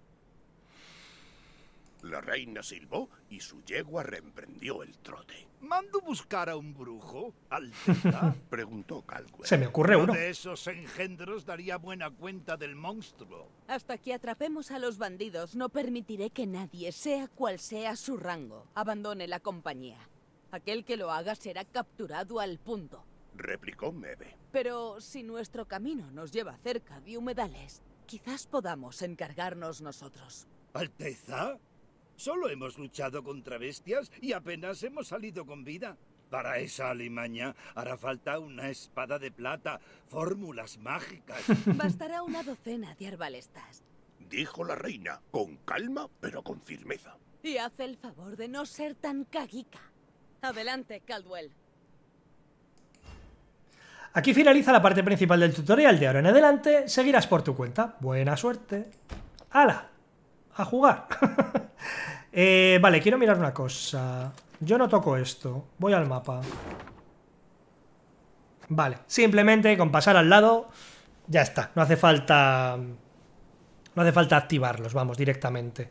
La reina silbó y su yegua reemprendió el trote. ¿Mando buscar a un brujo, Alteza? Preguntó Caldwell. Se me ocurre uno. de esos engendros daría buena cuenta del monstruo. Hasta que atrapemos a los bandidos, no permitiré que nadie, sea cual sea su rango, abandone la compañía. Aquel que lo haga será capturado al punto. Replicó Mebe. Pero si nuestro camino nos lleva cerca de humedales, quizás podamos encargarnos nosotros. ¿Alteza? Solo hemos luchado contra bestias y apenas hemos salido con vida. Para esa alimaña hará falta una espada de plata, fórmulas mágicas. Bastará una docena de arbalestas. Dijo la reina, con calma pero con firmeza. Y haz el favor de no ser tan caguica. Adelante, Caldwell. Aquí finaliza la parte principal del tutorial. De ahora en adelante seguirás por tu cuenta. Buena suerte. ¡Hala! A jugar. eh, vale, quiero mirar una cosa. Yo no toco esto. Voy al mapa. Vale, simplemente con pasar al lado ya está. No hace falta... No hace falta activarlos, vamos, directamente.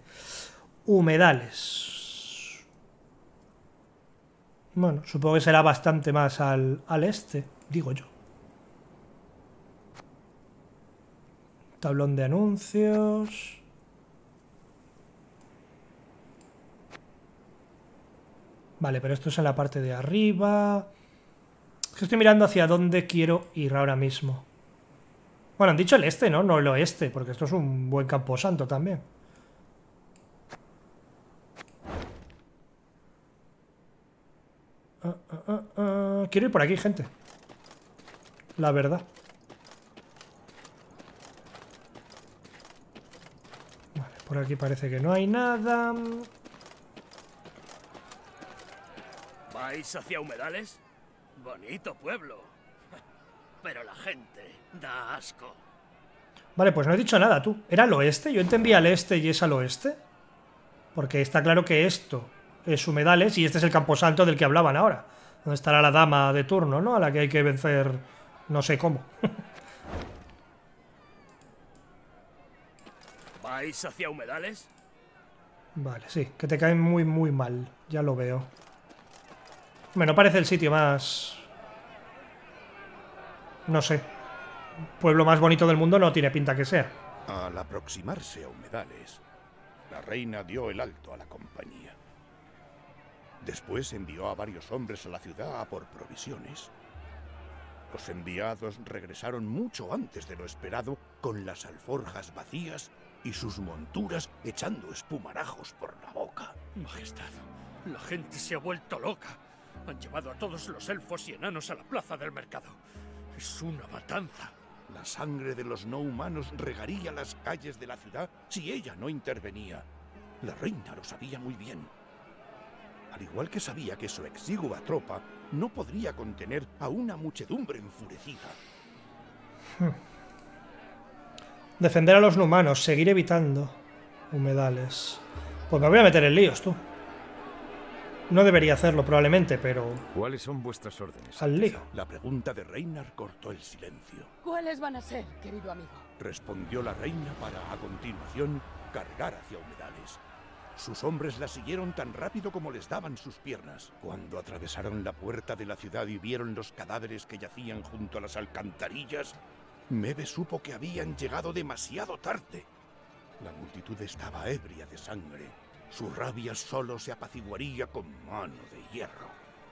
Humedales. Bueno, supongo que será bastante más al, al este, digo yo. Tablón de anuncios. Vale, pero esto es en la parte de arriba. Es que estoy mirando hacia dónde quiero ir ahora mismo. Bueno, han dicho el este, ¿no? No el oeste, porque esto es un buen camposanto también. uh, uh, uh, uh. Quiero ir por aquí, gente. La verdad. Vale, por aquí parece que no hay nada. ¿Vais hacia Humedales? Bonito pueblo. Pero la gente da asco. Vale, pues no he dicho nada, tú. ¿Era al oeste? Yo entendía al este y es al oeste. Porque está claro que esto es Humedales y este es el camposanto del que hablaban ahora. Donde estará la dama de turno, ¿no? A la que hay que vencer no sé cómo. ¿Vais hacia Humedales? Vale, sí, que te caen muy, muy mal. Ya lo veo. Bueno, no parece el sitio más... No sé. Pueblo más bonito del mundo no tiene pinta que sea. Al aproximarse a Humedales, la reina dio el alto a la compañía. Después envió a varios hombres a la ciudad a por provisiones. Los enviados regresaron mucho antes de lo esperado, con las alforjas vacías y sus monturas echando espumarajos por la boca. Majestad, la gente se ha vuelto loca. Han llevado a todos los elfos y enanos a la plaza del mercado. Es una matanza. La sangre de los no humanos regaría las calles de la ciudad si ella no intervenía. La reina lo sabía muy bien. Al igual que sabía que su exigua tropa no podría contener a una muchedumbre enfurecida. Hmm. Defender a los no humanos, seguir evitando Humedales. Pues me voy a meter en líos, tú. No debería hacerlo probablemente, pero... ¿Cuáles son vuestras órdenes? Al lío. La pregunta de Reinar cortó el silencio. ¿Cuáles van a ser, querido amigo? Respondió la reina para, a continuación, cargar hacia Humedales. Sus hombres la siguieron tan rápido como les daban sus piernas. Cuando atravesaron la puerta de la ciudad y vieron los cadáveres que yacían junto a las alcantarillas, Mebe supo que habían llegado demasiado tarde. La multitud estaba ebria de sangre. Su rabia solo se apaciguaría con mano de hierro.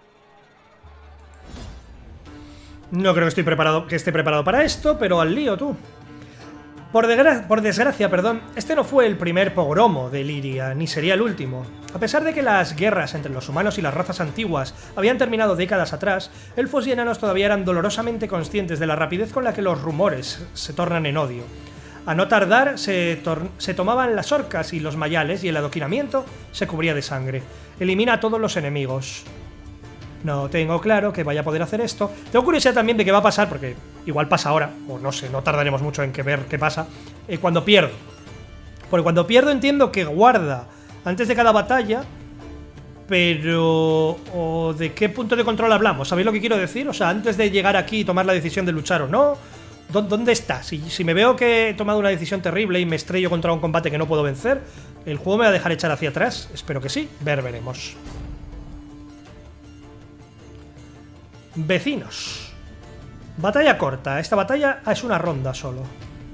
No creo que, estoy preparado, que esté preparado para esto, pero al lío, tú. Por, desgra por desgracia, perdón, este no fue el primer pogromo de Liria, ni sería el último. A pesar de que las guerras entre los humanos y las razas antiguas habían terminado décadas atrás, elfos y enanos todavía eran dolorosamente conscientes de la rapidez con la que los rumores se tornan en odio. A no tardar, se, se tomaban las orcas y los mayales y el adoquinamiento se cubría de sangre. Elimina a todos los enemigos. No tengo claro que vaya a poder hacer esto. Tengo curiosidad también de qué va a pasar, porque igual pasa ahora, o no sé, no tardaremos mucho en que ver qué pasa, eh, cuando pierdo. Porque cuando pierdo entiendo que guarda antes de cada batalla, pero... ¿o de qué punto de control hablamos? ¿Sabéis lo que quiero decir? O sea, antes de llegar aquí y tomar la decisión de luchar o no, ¿dónde está? Si, si me veo que he tomado una decisión terrible y me estrello contra un combate que no puedo vencer, ¿el juego me va a dejar echar hacia atrás? Espero que sí, ver veremos. Vecinos. Batalla corta. Esta batalla es una ronda solo.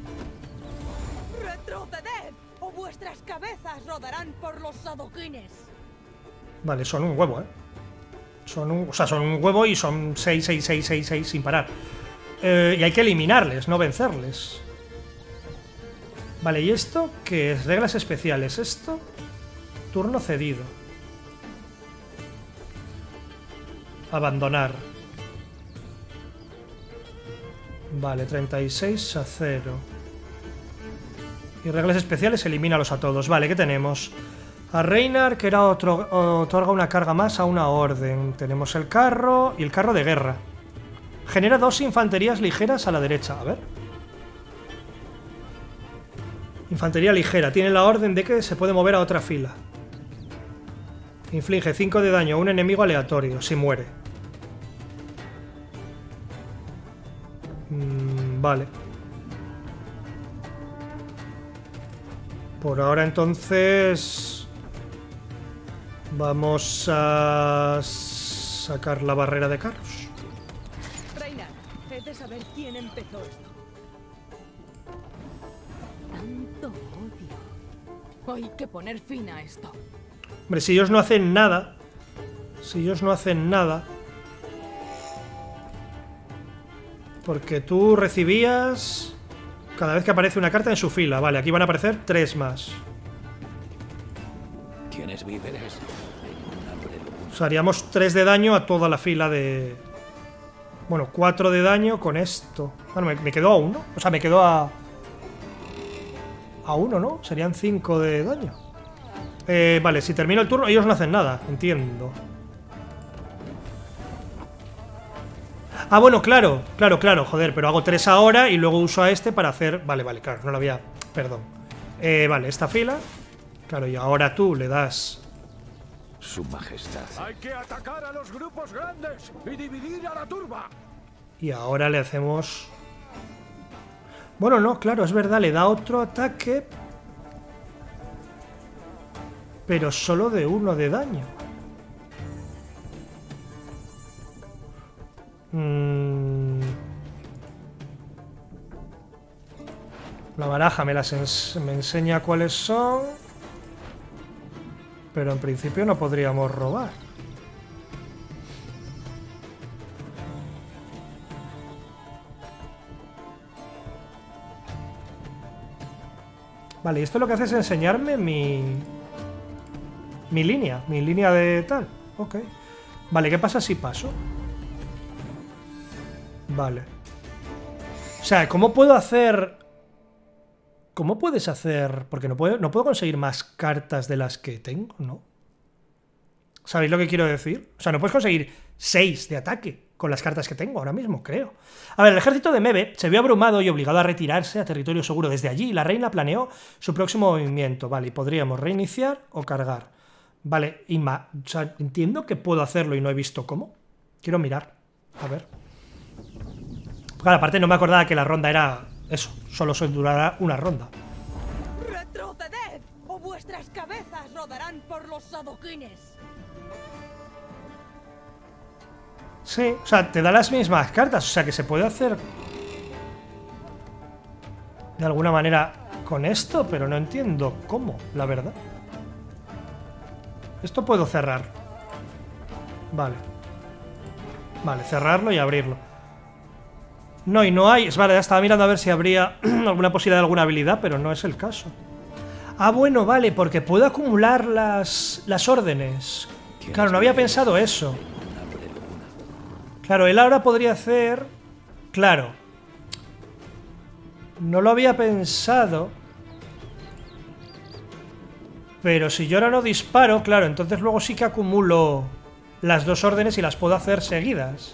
¡Retroceded! ¡O vuestras cabezas rodarán por los adoquines! Vale, son un huevo, ¿eh? Son un, o sea, son un huevo y son seis, seis, seis, seis, seis sin parar. Eh, y hay que eliminarles, no vencerles. Vale, ¿y esto qué es? Reglas especiales. Esto... Turno cedido. Abandonar. Vale, treinta y seis a cero. Y reglas especiales, elimínalos a todos. Vale, ¿qué tenemos? A Reinar, que era otro, otorga una carga más a una orden. Tenemos el carro y el carro de guerra. Genera dos infanterías ligeras a la derecha. A ver. Infantería ligera. Tiene la orden de que se puede mover a otra fila. Inflige cinco de daño a un enemigo aleatorio, si muere. Mm, vale. Por ahora entonces... Vamos a sacar la barrera de carros. Reina, he de saber quién empezó esto. Tanto odio. Hay que poner fin a esto. Hombre, si ellos no hacen nada... Si ellos no hacen nada... Porque tú recibías... Cada vez que aparece una carta en su fila. Vale, aquí van a aparecer tres más. ¿Tienes víveres? Tengo un hambre de O sea, haríamos tres de daño a toda la fila de... Bueno, cuatro de daño con esto. Bueno, me, me quedó a uno. O sea, me quedó a... A uno, ¿no? Serían cinco de daño. Eh, vale, si termino el turno, ellos no hacen nada. Entiendo. Ah, bueno, claro. Claro, claro, joder. Pero hago tres ahora y luego uso a este para hacer... Vale, vale, claro, no lo había... Perdón. Eh, vale, esta fila. Claro, y ahora tú le das... Su majestad. Hay que atacar a los grupos grandes y dividir a la turba. Y ahora le hacemos... Bueno, no, claro, es verdad, le da otro ataque. Pero solo de uno de daño. Mm. La baraja me, las ens me enseña cuáles son. Pero en principio no podríamos robar. Vale, y esto lo que hace es enseñarme mi... Mi línea, mi línea de tal. Ok. Vale, ¿qué pasa si paso? Vale. O sea, ¿cómo puedo hacer...? ¿Cómo puedes hacer...? Porque no puedo, no puedo conseguir más cartas de las que tengo, ¿no? ¿Sabéis lo que quiero decir? O sea, no puedes conseguir seis de ataque con las cartas que tengo ahora mismo, creo. A ver, el ejército de Mebe se vio abrumado y obligado a retirarse a territorio seguro. Desde allí, la reina planeó su próximo movimiento. Vale, y podríamos reiniciar o cargar. Vale, y ma o sea, entiendo que puedo hacerlo y no he visto cómo. Quiero mirar. A ver. Claro, aparte no me acordaba que la ronda era... Eso, solo se durará una ronda. ¡Retroceded! ¡O vuestras cabezas rodarán por los adoquines! Sí, o sea, te da las mismas cartas. O sea, que se puede hacer... De alguna manera con esto, pero no entiendo cómo, la verdad. Esto puedo cerrar. Vale. Vale, cerrarlo y abrirlo. No, y no hay... Es vale, ya estaba mirando a ver si habría alguna posibilidad de alguna habilidad, pero no es el caso. Ah, bueno, vale, porque puedo acumular las, las órdenes. Claro, no había pensado eso. Claro, él ahora podría hacer... Claro. No lo había pensado. Pero si yo ahora no disparo, claro, entonces luego sí que acumulo las dos órdenes y las puedo hacer seguidas.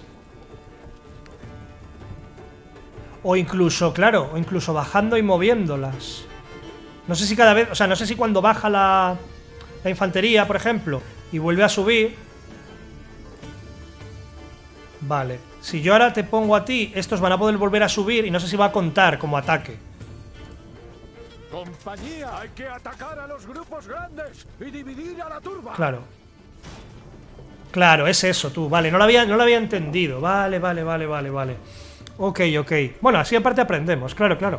O incluso, claro, o incluso bajando y moviéndolas. No sé si cada vez... O sea, no sé si cuando baja la, la infantería, por ejemplo, y vuelve a subir... Vale. Si yo ahora te pongo a ti, estos van a poder volver a subir y no sé si va a contar como ataque. Compañía, hay que atacar a los grupos grandes y dividir a la turba. Claro. Claro, es eso, tú. Vale, no lo había, no lo había entendido. Vale, vale, vale, vale, vale. Ok, ok. Bueno, así aparte aprendemos, claro, claro.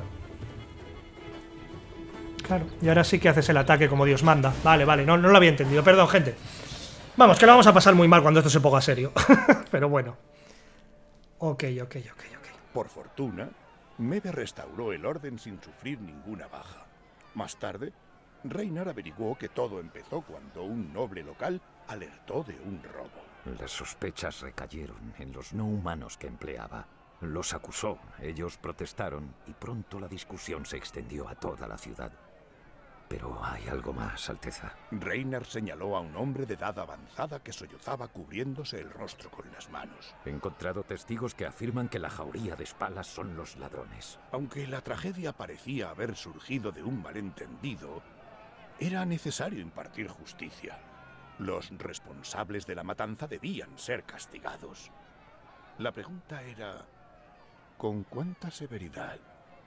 Claro, y ahora sí que haces el ataque como Dios manda. Vale, vale, no, no lo había entendido, perdón, gente. Vamos, que lo vamos a pasar muy mal cuando esto se ponga serio. Pero bueno. Ok, ok, ok, ok. Por fortuna, Mebe restauró el orden sin sufrir ninguna baja. Más tarde, Reinar averiguó que todo empezó cuando un noble local alertó de un robo. Las sospechas recayeron en los no humanos que empleaba. Los acusó, ellos protestaron y pronto la discusión se extendió a toda la ciudad. Pero hay algo más, Alteza. Reinar señaló a un hombre de edad avanzada que sollozaba cubriéndose el rostro con las manos. He encontrado testigos que afirman que la jauría de Spalas son los ladrones. Aunque la tragedia parecía haber surgido de un malentendido, era necesario impartir justicia. Los responsables de la matanza debían ser castigados. La pregunta era... ¿con cuánta severidad?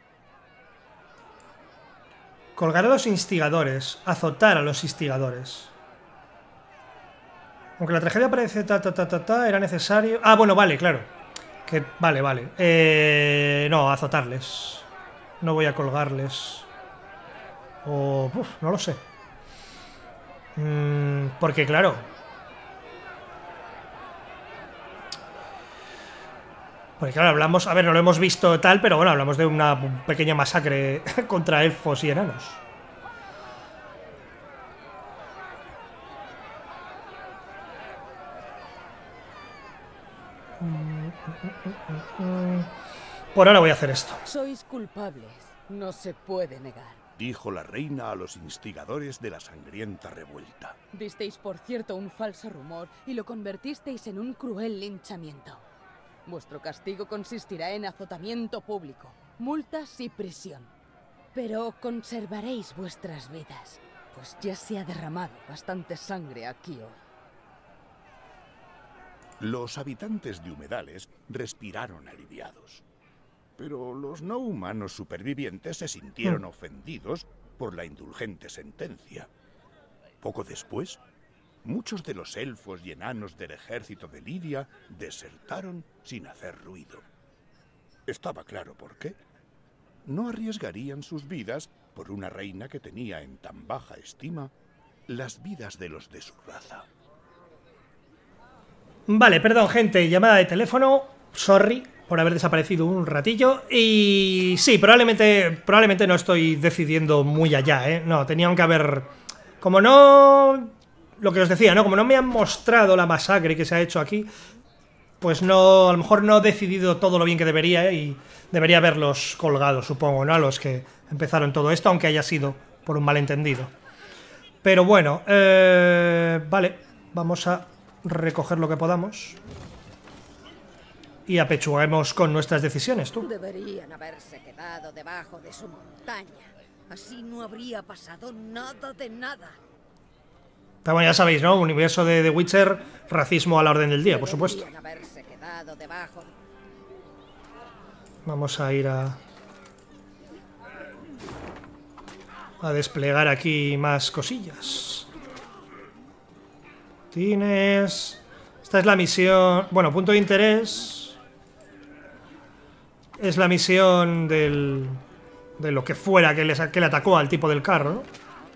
Colgar a los instigadores. Azotar a los instigadores. Aunque la tragedia parece ta ta ta ta ta, era necesario... Ah, bueno, vale, claro. Que vale, vale. Eh, no, azotarles. No voy a colgarles. O... Uf, no lo sé. Mm, porque, claro... Porque claro, hablamos, a ver, no lo hemos visto tal, pero bueno, hablamos de una pequeña masacre contra elfos y enanos. Por ahora voy a hacer esto. Sois culpables. No se puede negar. Dijo la reina a los instigadores de la sangrienta revuelta. Disteis, por cierto, un falso rumor y lo convertisteis en un cruel linchamiento. Vuestro castigo consistirá en azotamiento público, multas y prisión. Pero conservaréis vuestras vidas, pues ya se ha derramado bastante sangre aquí hoy. Los habitantes de humedales respiraron aliviados. Pero los no humanos supervivientes se sintieron ofendidos por la indulgente sentencia. Poco después, muchos de los elfos y enanos del ejército de Lidia desertaron sin hacer ruido. Estaba claro por qué. No arriesgarían sus vidas por una reina que tenía en tan baja estima las vidas de los de su raza. Vale, perdón, gente, llamada de teléfono. Sorry por haber desaparecido un ratillo. Y sí, probablemente, probablemente no estoy decidiendo muy allá, ¿eh? No, tenían que haber... Como no... Lo que os decía, ¿no? Como no me han mostrado la masacre que se ha hecho aquí, pues no... A lo mejor no he decidido todo lo bien que debería, ¿eh? Y debería haberlos colgado, supongo, ¿no? A los que empezaron todo esto, aunque haya sido por un malentendido. Pero bueno, eh... vale, vamos a recoger lo que podamos. Y apechuguemos con nuestras decisiones, tú. Deberían haberse quedado debajo de su montaña. Así no habría pasado nada de nada. Pero bueno, ya sabéis, ¿no? Universo de The Witcher, racismo a la orden del día, por supuesto. Deberían haberse quedado debajo. Vamos a ir a... a desplegar aquí más cosillas. Tienes... Esta es la misión... Bueno, punto de interés... Es la misión del... de lo que fuera que le, que le atacó al tipo del carro, ¿no?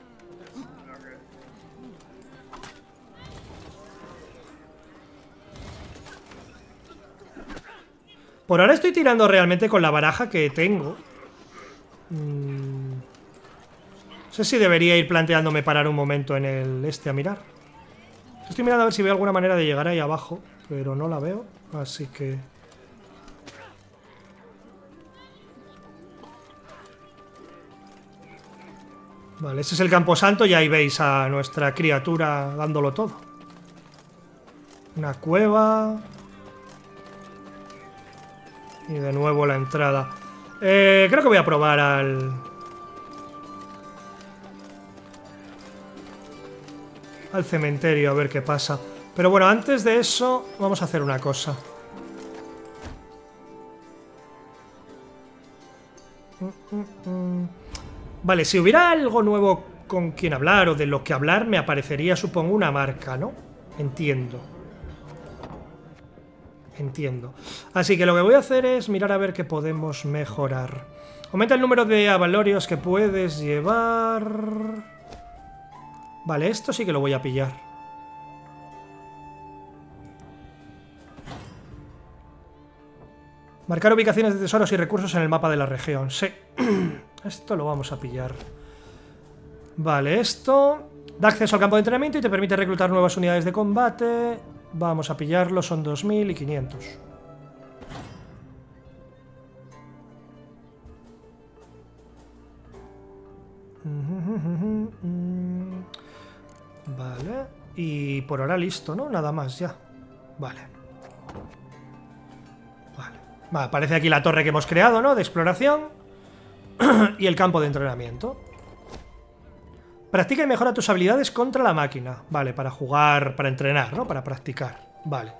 Por ahora estoy tirando realmente con la baraja que tengo. Mm. No sé si debería ir planteándome parar un momento en el este a mirar. Estoy mirando a ver si veo alguna manera de llegar ahí abajo, pero no la veo, así que... Vale, ese es el camposanto y ahí veis a nuestra criatura dándolo todo. Una cueva... Y de nuevo la entrada. Eh, creo que voy a probar al... al cementerio a ver qué pasa. Pero bueno, antes de eso vamos a hacer una cosa. Mm, mm, mm. Vale, si hubiera algo nuevo con quien hablar o de lo que hablar, me aparecería, supongo, una marca, ¿no? Entiendo. Entiendo. Así que lo que voy a hacer es mirar a ver qué podemos mejorar. Aumenta el número de avalorios que puedes llevar... Vale, esto sí que lo voy a pillar. Marcar ubicaciones de tesoros y recursos en el mapa de la región. Sí. Esto lo vamos a pillar. Vale, esto... Da acceso al campo de entrenamiento y te permite reclutar nuevas unidades de combate. Vamos a pillarlo, son dos mil y quinientos. Vale. Y por ahora listo, ¿no? Nada más ya. Vale. Vale. Vale, aparece aquí la torre que hemos creado, ¿no? De exploración. Y el campo de entrenamiento. Practica y mejora tus habilidades contra la máquina. Vale, para jugar, para entrenar, ¿no? Para practicar. Vale.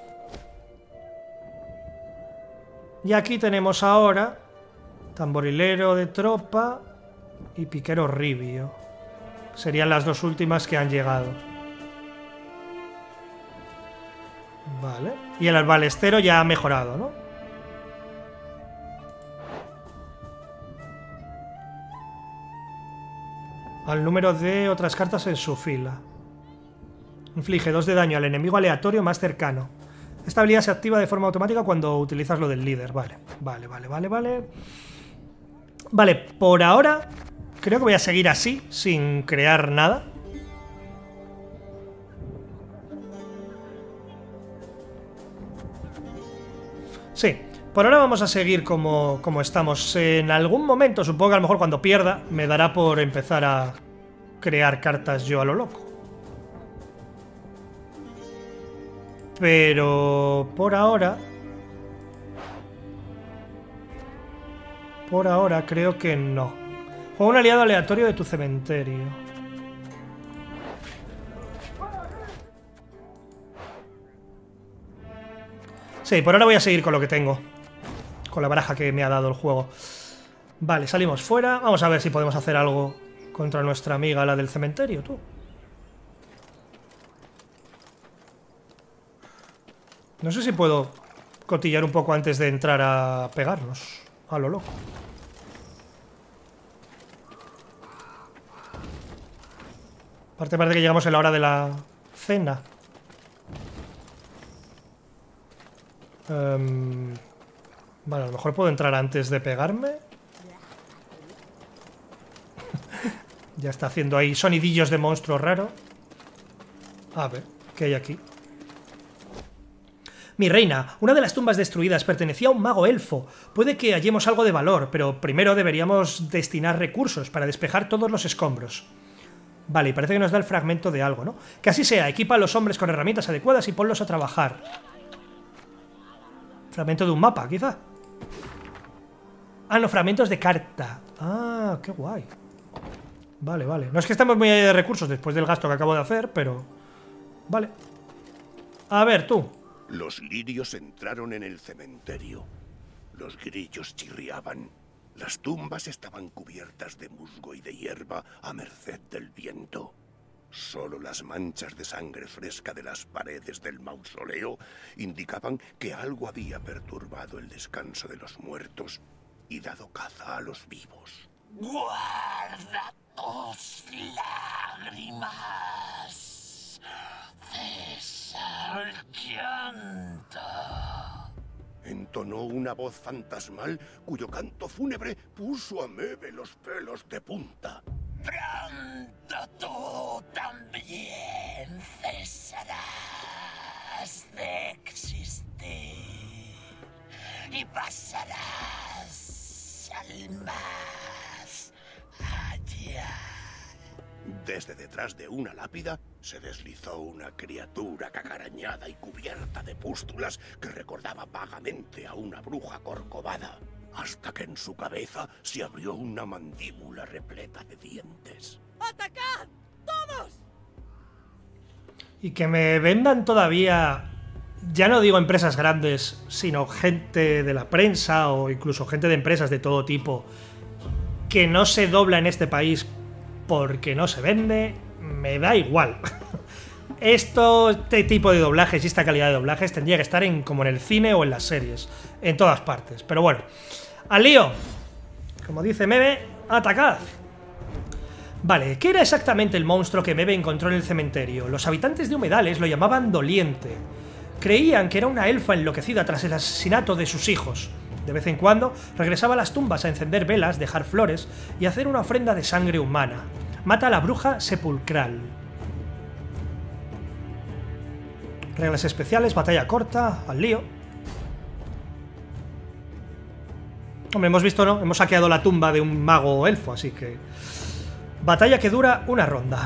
Y aquí tenemos ahora tamborilero de tropa y piquero ribio. Serían las dos últimas que han llegado. Vale. Y el arbalestero ya ha mejorado, ¿no? Al número de otras cartas en su fila. Inflige dos de daño al enemigo aleatorio más cercano. Esta habilidad se activa de forma automática cuando utilizas lo del líder. Vale, vale, vale, vale, vale. Vale, por ahora creo que voy a seguir así, sin crear nada. Sí, por ahora vamos a seguir como, como estamos. En algún momento, supongo que a lo mejor cuando pierda, me dará por empezar a crear cartas yo a lo loco. Pero por ahora... Por ahora creo que no. Juega un aliado aleatorio de tu cementerio. Sí, por ahora voy a seguir con lo que tengo. Con la baraja que me ha dado el juego. Vale, salimos fuera. Vamos a ver si podemos hacer algo contra nuestra amiga, la del cementerio, tú. No sé si puedo cotillar un poco antes de entrar a pegarnos. A lo loco. Aparte parece que llegamos en la hora de la cena. Um, vale, a lo mejor puedo entrar antes de pegarme. Ya está haciendo ahí sonidillos de monstruo raro. A ver, ¿qué hay aquí? Mi reina, una de las tumbas destruidas pertenecía a un mago elfo. Puede que hallemos algo de valor, pero primero deberíamos destinar recursos para despejar todos los escombros. Vale, y parece que nos da el fragmento de algo, ¿no? Que así sea, equipa a los hombres con herramientas adecuadas y ponlos a trabajar. Fragmento de un mapa, quizá. Ah, no, fragmentos de carta. Ah, qué guay. Vale, vale. No es que estemos muy allá de recursos después del gasto que acabo de hacer, pero... Vale. A ver, tú. Los lirios entraron en el cementerio. Los grillos chirriaban. Las tumbas estaban cubiertas de musgo y de hierba a merced del viento. Solo las manchas de sangre fresca de las paredes del mausoleo indicaban que algo había perturbado el descanso de los muertos y dado caza a los vivos. Guarda tus lágrimas. Cesa el llanto. Entonó una voz fantasmal cuyo canto fúnebre puso a Mebe los pelos de punta. Pronto tú también cesarás de existir y pasarás al más allá. Desde detrás de una lápida se deslizó una criatura cacarañada y cubierta de pústulas que recordaba vagamente a una bruja corcovada, hasta que en su cabeza se abrió una mandíbula repleta de dientes. ¡Atacad! ¡Todos! Y que me vendan todavía, ya no digo empresas grandes, sino gente de la prensa o incluso gente de empresas de todo tipo, que no se dobla en este país porque no se vende, me da igual. Esto, este tipo de doblajes y esta calidad de doblajes tendría que estar en, como en el cine o en las series, en todas partes. Pero bueno, al lío. Como dice Mebe, atacad. Vale, ¿qué era exactamente el monstruo que Mebe encontró en el cementerio? Los habitantes de Humedales lo llamaban Doliente. Creían que era una elfa enloquecida tras el asesinato de sus hijos. De vez en cuando regresaba a las tumbas a encender velas, dejar flores y hacer una ofrenda de sangre humana. Mata a la bruja sepulcral. Reglas especiales, batalla corta, al lío. Hombre, hemos visto, ¿no? Hemos saqueado la tumba de un mago elfo, así que... Batalla que dura una ronda.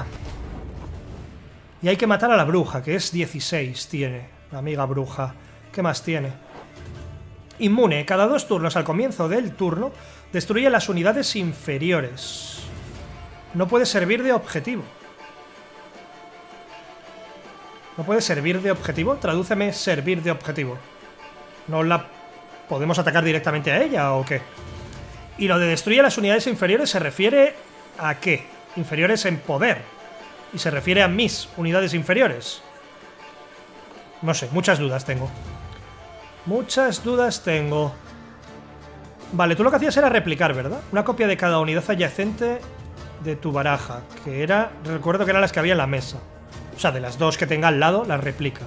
Y hay que matar a la bruja, que es dieciséis tiene. La amiga bruja. ¿Qué más tiene? Inmune. Cada dos turnos al comienzo del turno destruye las unidades inferiores. No puede servir de objetivo. ¿No puede servir de objetivo? Tradúceme servir de objetivo. ¿No la podemos atacar directamente a ella o qué? Y lo de destruye las unidades inferiores se refiere a qué? Inferiores en poder. Y se refiere a mis unidades inferiores. No sé, muchas dudas tengo. Muchas dudas tengo. Vale, tú lo que hacías era replicar, ¿verdad? Una copia de cada unidad adyacente de tu baraja. Que era... Recuerdo que eran las que había en la mesa. O sea, de las dos que tenga al lado, las replica.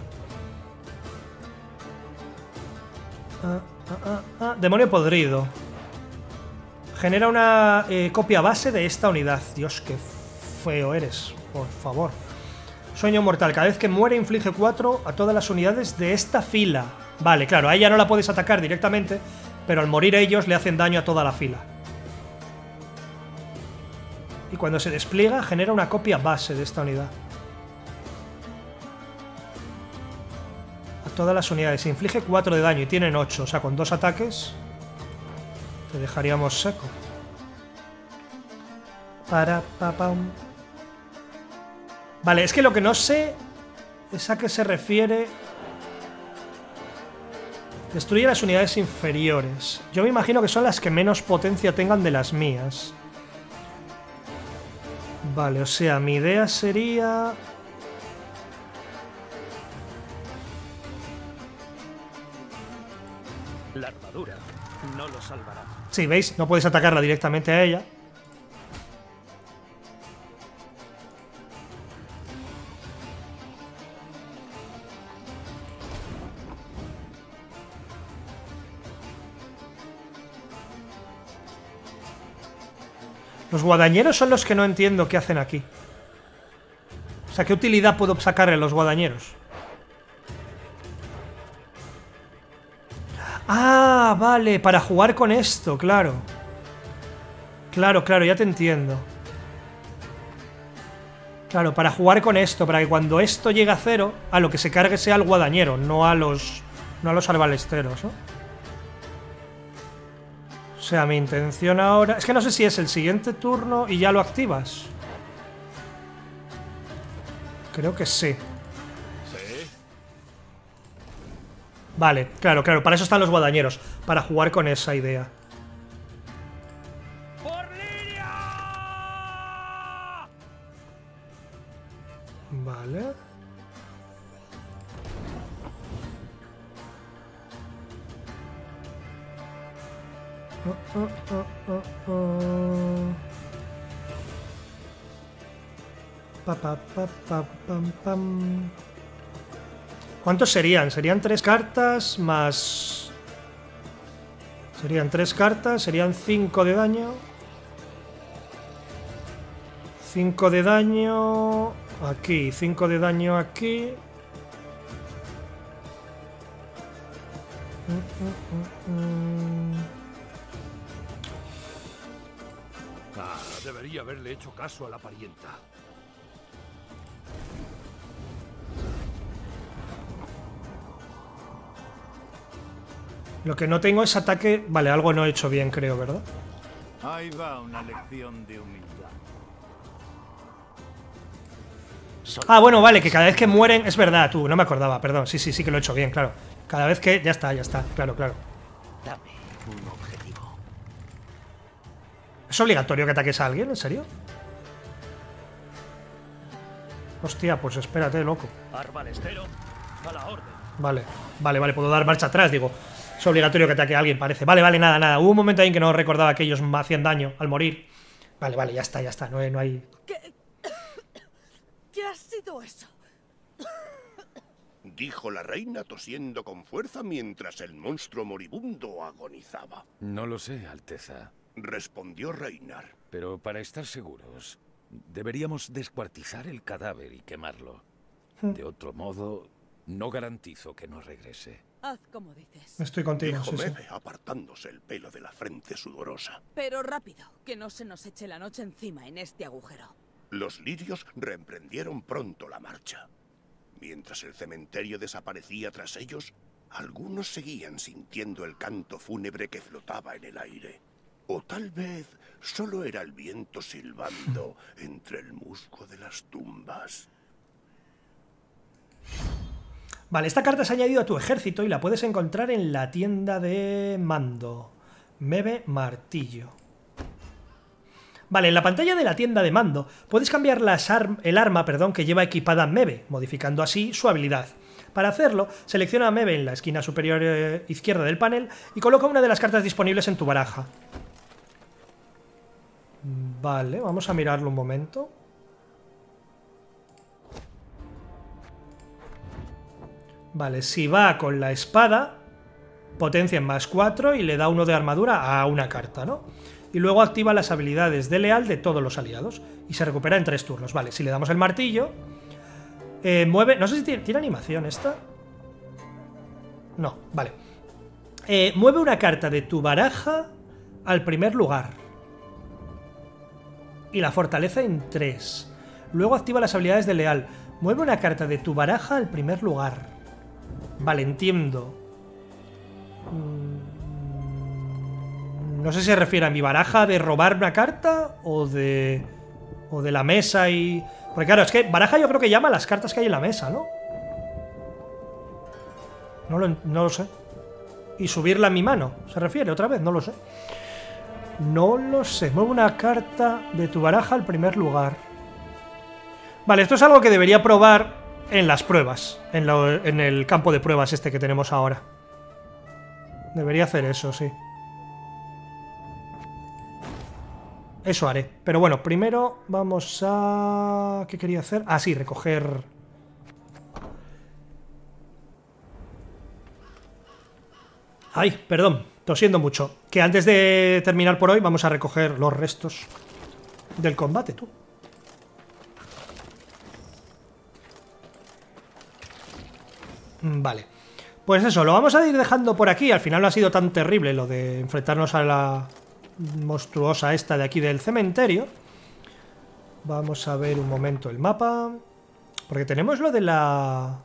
Ah, ah, ah, ah. Demonio podrido. Genera una eh, copia base de esta unidad. Dios, qué feo eres, por favor. Sueño mortal. Cada vez que muere inflige cuatro a todas las unidades de esta fila. Vale, claro, a ella no la puedes atacar directamente, pero al morir ellos le hacen daño a toda la fila. Y cuando se despliega genera una copia base de esta unidad. A todas las unidades. Se inflige cuatro de daño y tienen ocho. O sea, con dos ataques te dejaríamos seco. Para, pa, pam. Vale, es que lo que no sé es a qué se refiere. Destruye las unidades inferiores. Yo me imagino que son las que menos potencia tengan de las mías. Vale, o sea, mi idea sería... La armadura no lo salvará. Sí, ¿veis? No puedes atacarla directamente a ella. Los guadañeros son los que no entiendo qué hacen aquí. O sea, ¿qué utilidad puedo sacarle a los guadañeros? Ah, vale, para jugar con esto, claro. Claro, claro, ya te entiendo. Claro, para jugar con esto, para que cuando esto llegue a cero, a lo que se cargue sea al guadañero, no a los, no a los arbalesteros, ¿no? O sea, mi intención ahora... Es que no sé si es el siguiente turno y ya lo activas. Creo que sí. Sí. Vale, claro, claro. Para eso están los guadañeros. Para jugar con esa idea. Vale. Oh, oh, oh, oh, oh. Pa, pa, pa, pa, pam, pam. ¿Cuántos serían? Serían tres cartas más... Serían tres cartas, serían cinco de daño. cinco de daño aquí, cinco de daño aquí. Mm, mm, mm, mm. Ah, debería haberle hecho caso a la parienta. Lo que no tengo es ataque... Vale, algo no he hecho bien, creo, ¿verdad? Ahí va una lección de humildad. Ah, bueno, vale, que cada vez que mueren... Es verdad, tú, no me acordaba, perdón. Sí, sí, sí que lo he hecho bien, claro. Cada vez que... Ya está, ya está, claro, claro. Dame un objetivo. ¿Es obligatorio que ataques a alguien? ¿En serio? Hostia, pues espérate, loco. Arbalestero, a la orden. Vale, vale, vale, puedo dar marcha atrás, digo. Es obligatorio que ataque a alguien, parece. Vale, vale, nada, nada. Hubo un momento ahí en que no recordaba que ellos me hacían daño al morir. Vale, vale, ya está, ya está. No hay... No hay... ¿Qué? ¿Qué ha sido eso? Dijo la reina tosiendo con fuerza mientras el monstruo moribundo agonizaba. No lo sé, Alteza. Respondió Reinar. Pero para estar seguros, deberíamos descuartizar el cadáver y quemarlo. De otro modo, no garantizo que no regrese. Haz como dices. Estoy contigo, Dijo sí, sí. Mebe, apartándose el pelo de la frente sudorosa. Pero rápido, que no se nos eche la noche encima en este agujero. Los lirios reemprendieron pronto la marcha. Mientras el cementerio desaparecía tras ellos, algunos seguían sintiendo el canto fúnebre que flotaba en el aire. O tal vez solo era el viento silbando entre el musgo de las tumbas. Vale, esta carta se ha añadido a tu ejército y la puedes encontrar en la tienda de mando. Mebe Martillo. Vale, en la pantalla de la tienda de mando puedes cambiar las ar el arma perdón, que lleva equipada Mebe, modificando así su habilidad. Para hacerlo, selecciona a Mebe en la esquina superior eh, izquierda del panel y coloca una de las cartas disponibles en tu baraja. Vale, vamos a mirarlo un momento. Vale, si va con la espada, potencia en más cuatro y le da uno de armadura a una carta, ¿no? Y luego activa las habilidades de leal de todos los aliados y se recupera en tres turnos. Vale, si le damos el martillo, Eh, mueve... No sé si tiene, ¿tiene animación esta. No, vale. Eh, mueve una carta de tu baraja al primer lugar. Y la fortalece en tres. Luego activa las habilidades de Leal. Mueve una carta de tu baraja al primer lugar. Vale, entiendo. No sé si se refiere a mi baraja de robar una carta o de... o de la mesa y... Porque claro, es que baraja yo creo que llama a las cartas que hay en la mesa, ¿no? No lo, no lo sé. Y subirla a mi mano, ¿se refiere otra vez? No lo sé. No lo sé. Mueve una carta de tu baraja al primer lugar. Vale, esto es algo que debería probar en las pruebas. En, lo, en el campo de pruebas este que tenemos ahora. Debería hacer eso, sí. Eso haré. Pero bueno, primero vamos a... ¿Qué quería hacer? Ah, sí, recoger... Ay, perdón, tosiendo mucho. Que antes de terminar por hoy vamos a recoger los restos del combate, tú. Vale. Pues eso, lo vamos a ir dejando por aquí. Al final no ha sido tan terrible lo de enfrentarnos a la monstruosa esta de aquí del cementerio. Vamos a ver un momento el mapa. Porque tenemos lo de la...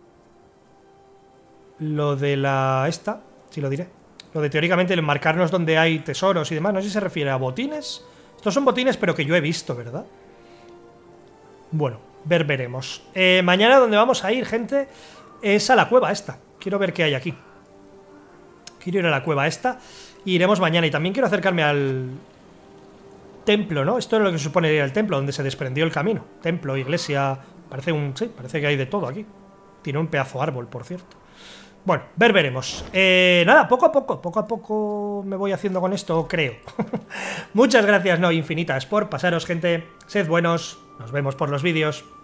Lo de la... esta... Sí, lo diré. Lo de teóricamente marcarnos donde hay tesoros y demás. No sé si se refiere a botines. Estos son botines, pero que yo he visto, ¿verdad? Bueno, ver, veremos. Eh, mañana donde vamos a ir, gente, es a la cueva esta. Quiero ver qué hay aquí. Quiero ir a la cueva esta. Y iremos mañana. Y también quiero acercarme al templo, ¿no? Esto es lo que se supone ir al templo, donde se desprendió el camino. Templo, iglesia... Parece un... Sí, parece que hay de todo aquí. Tiene un pedazo de árbol, por cierto. Bueno, ver, veremos. Eh, nada, poco a poco, poco a poco me voy haciendo con esto, creo. Muchas gracias, no infinitas, por pasaros, gente. Sed buenos, nos vemos por los vídeos.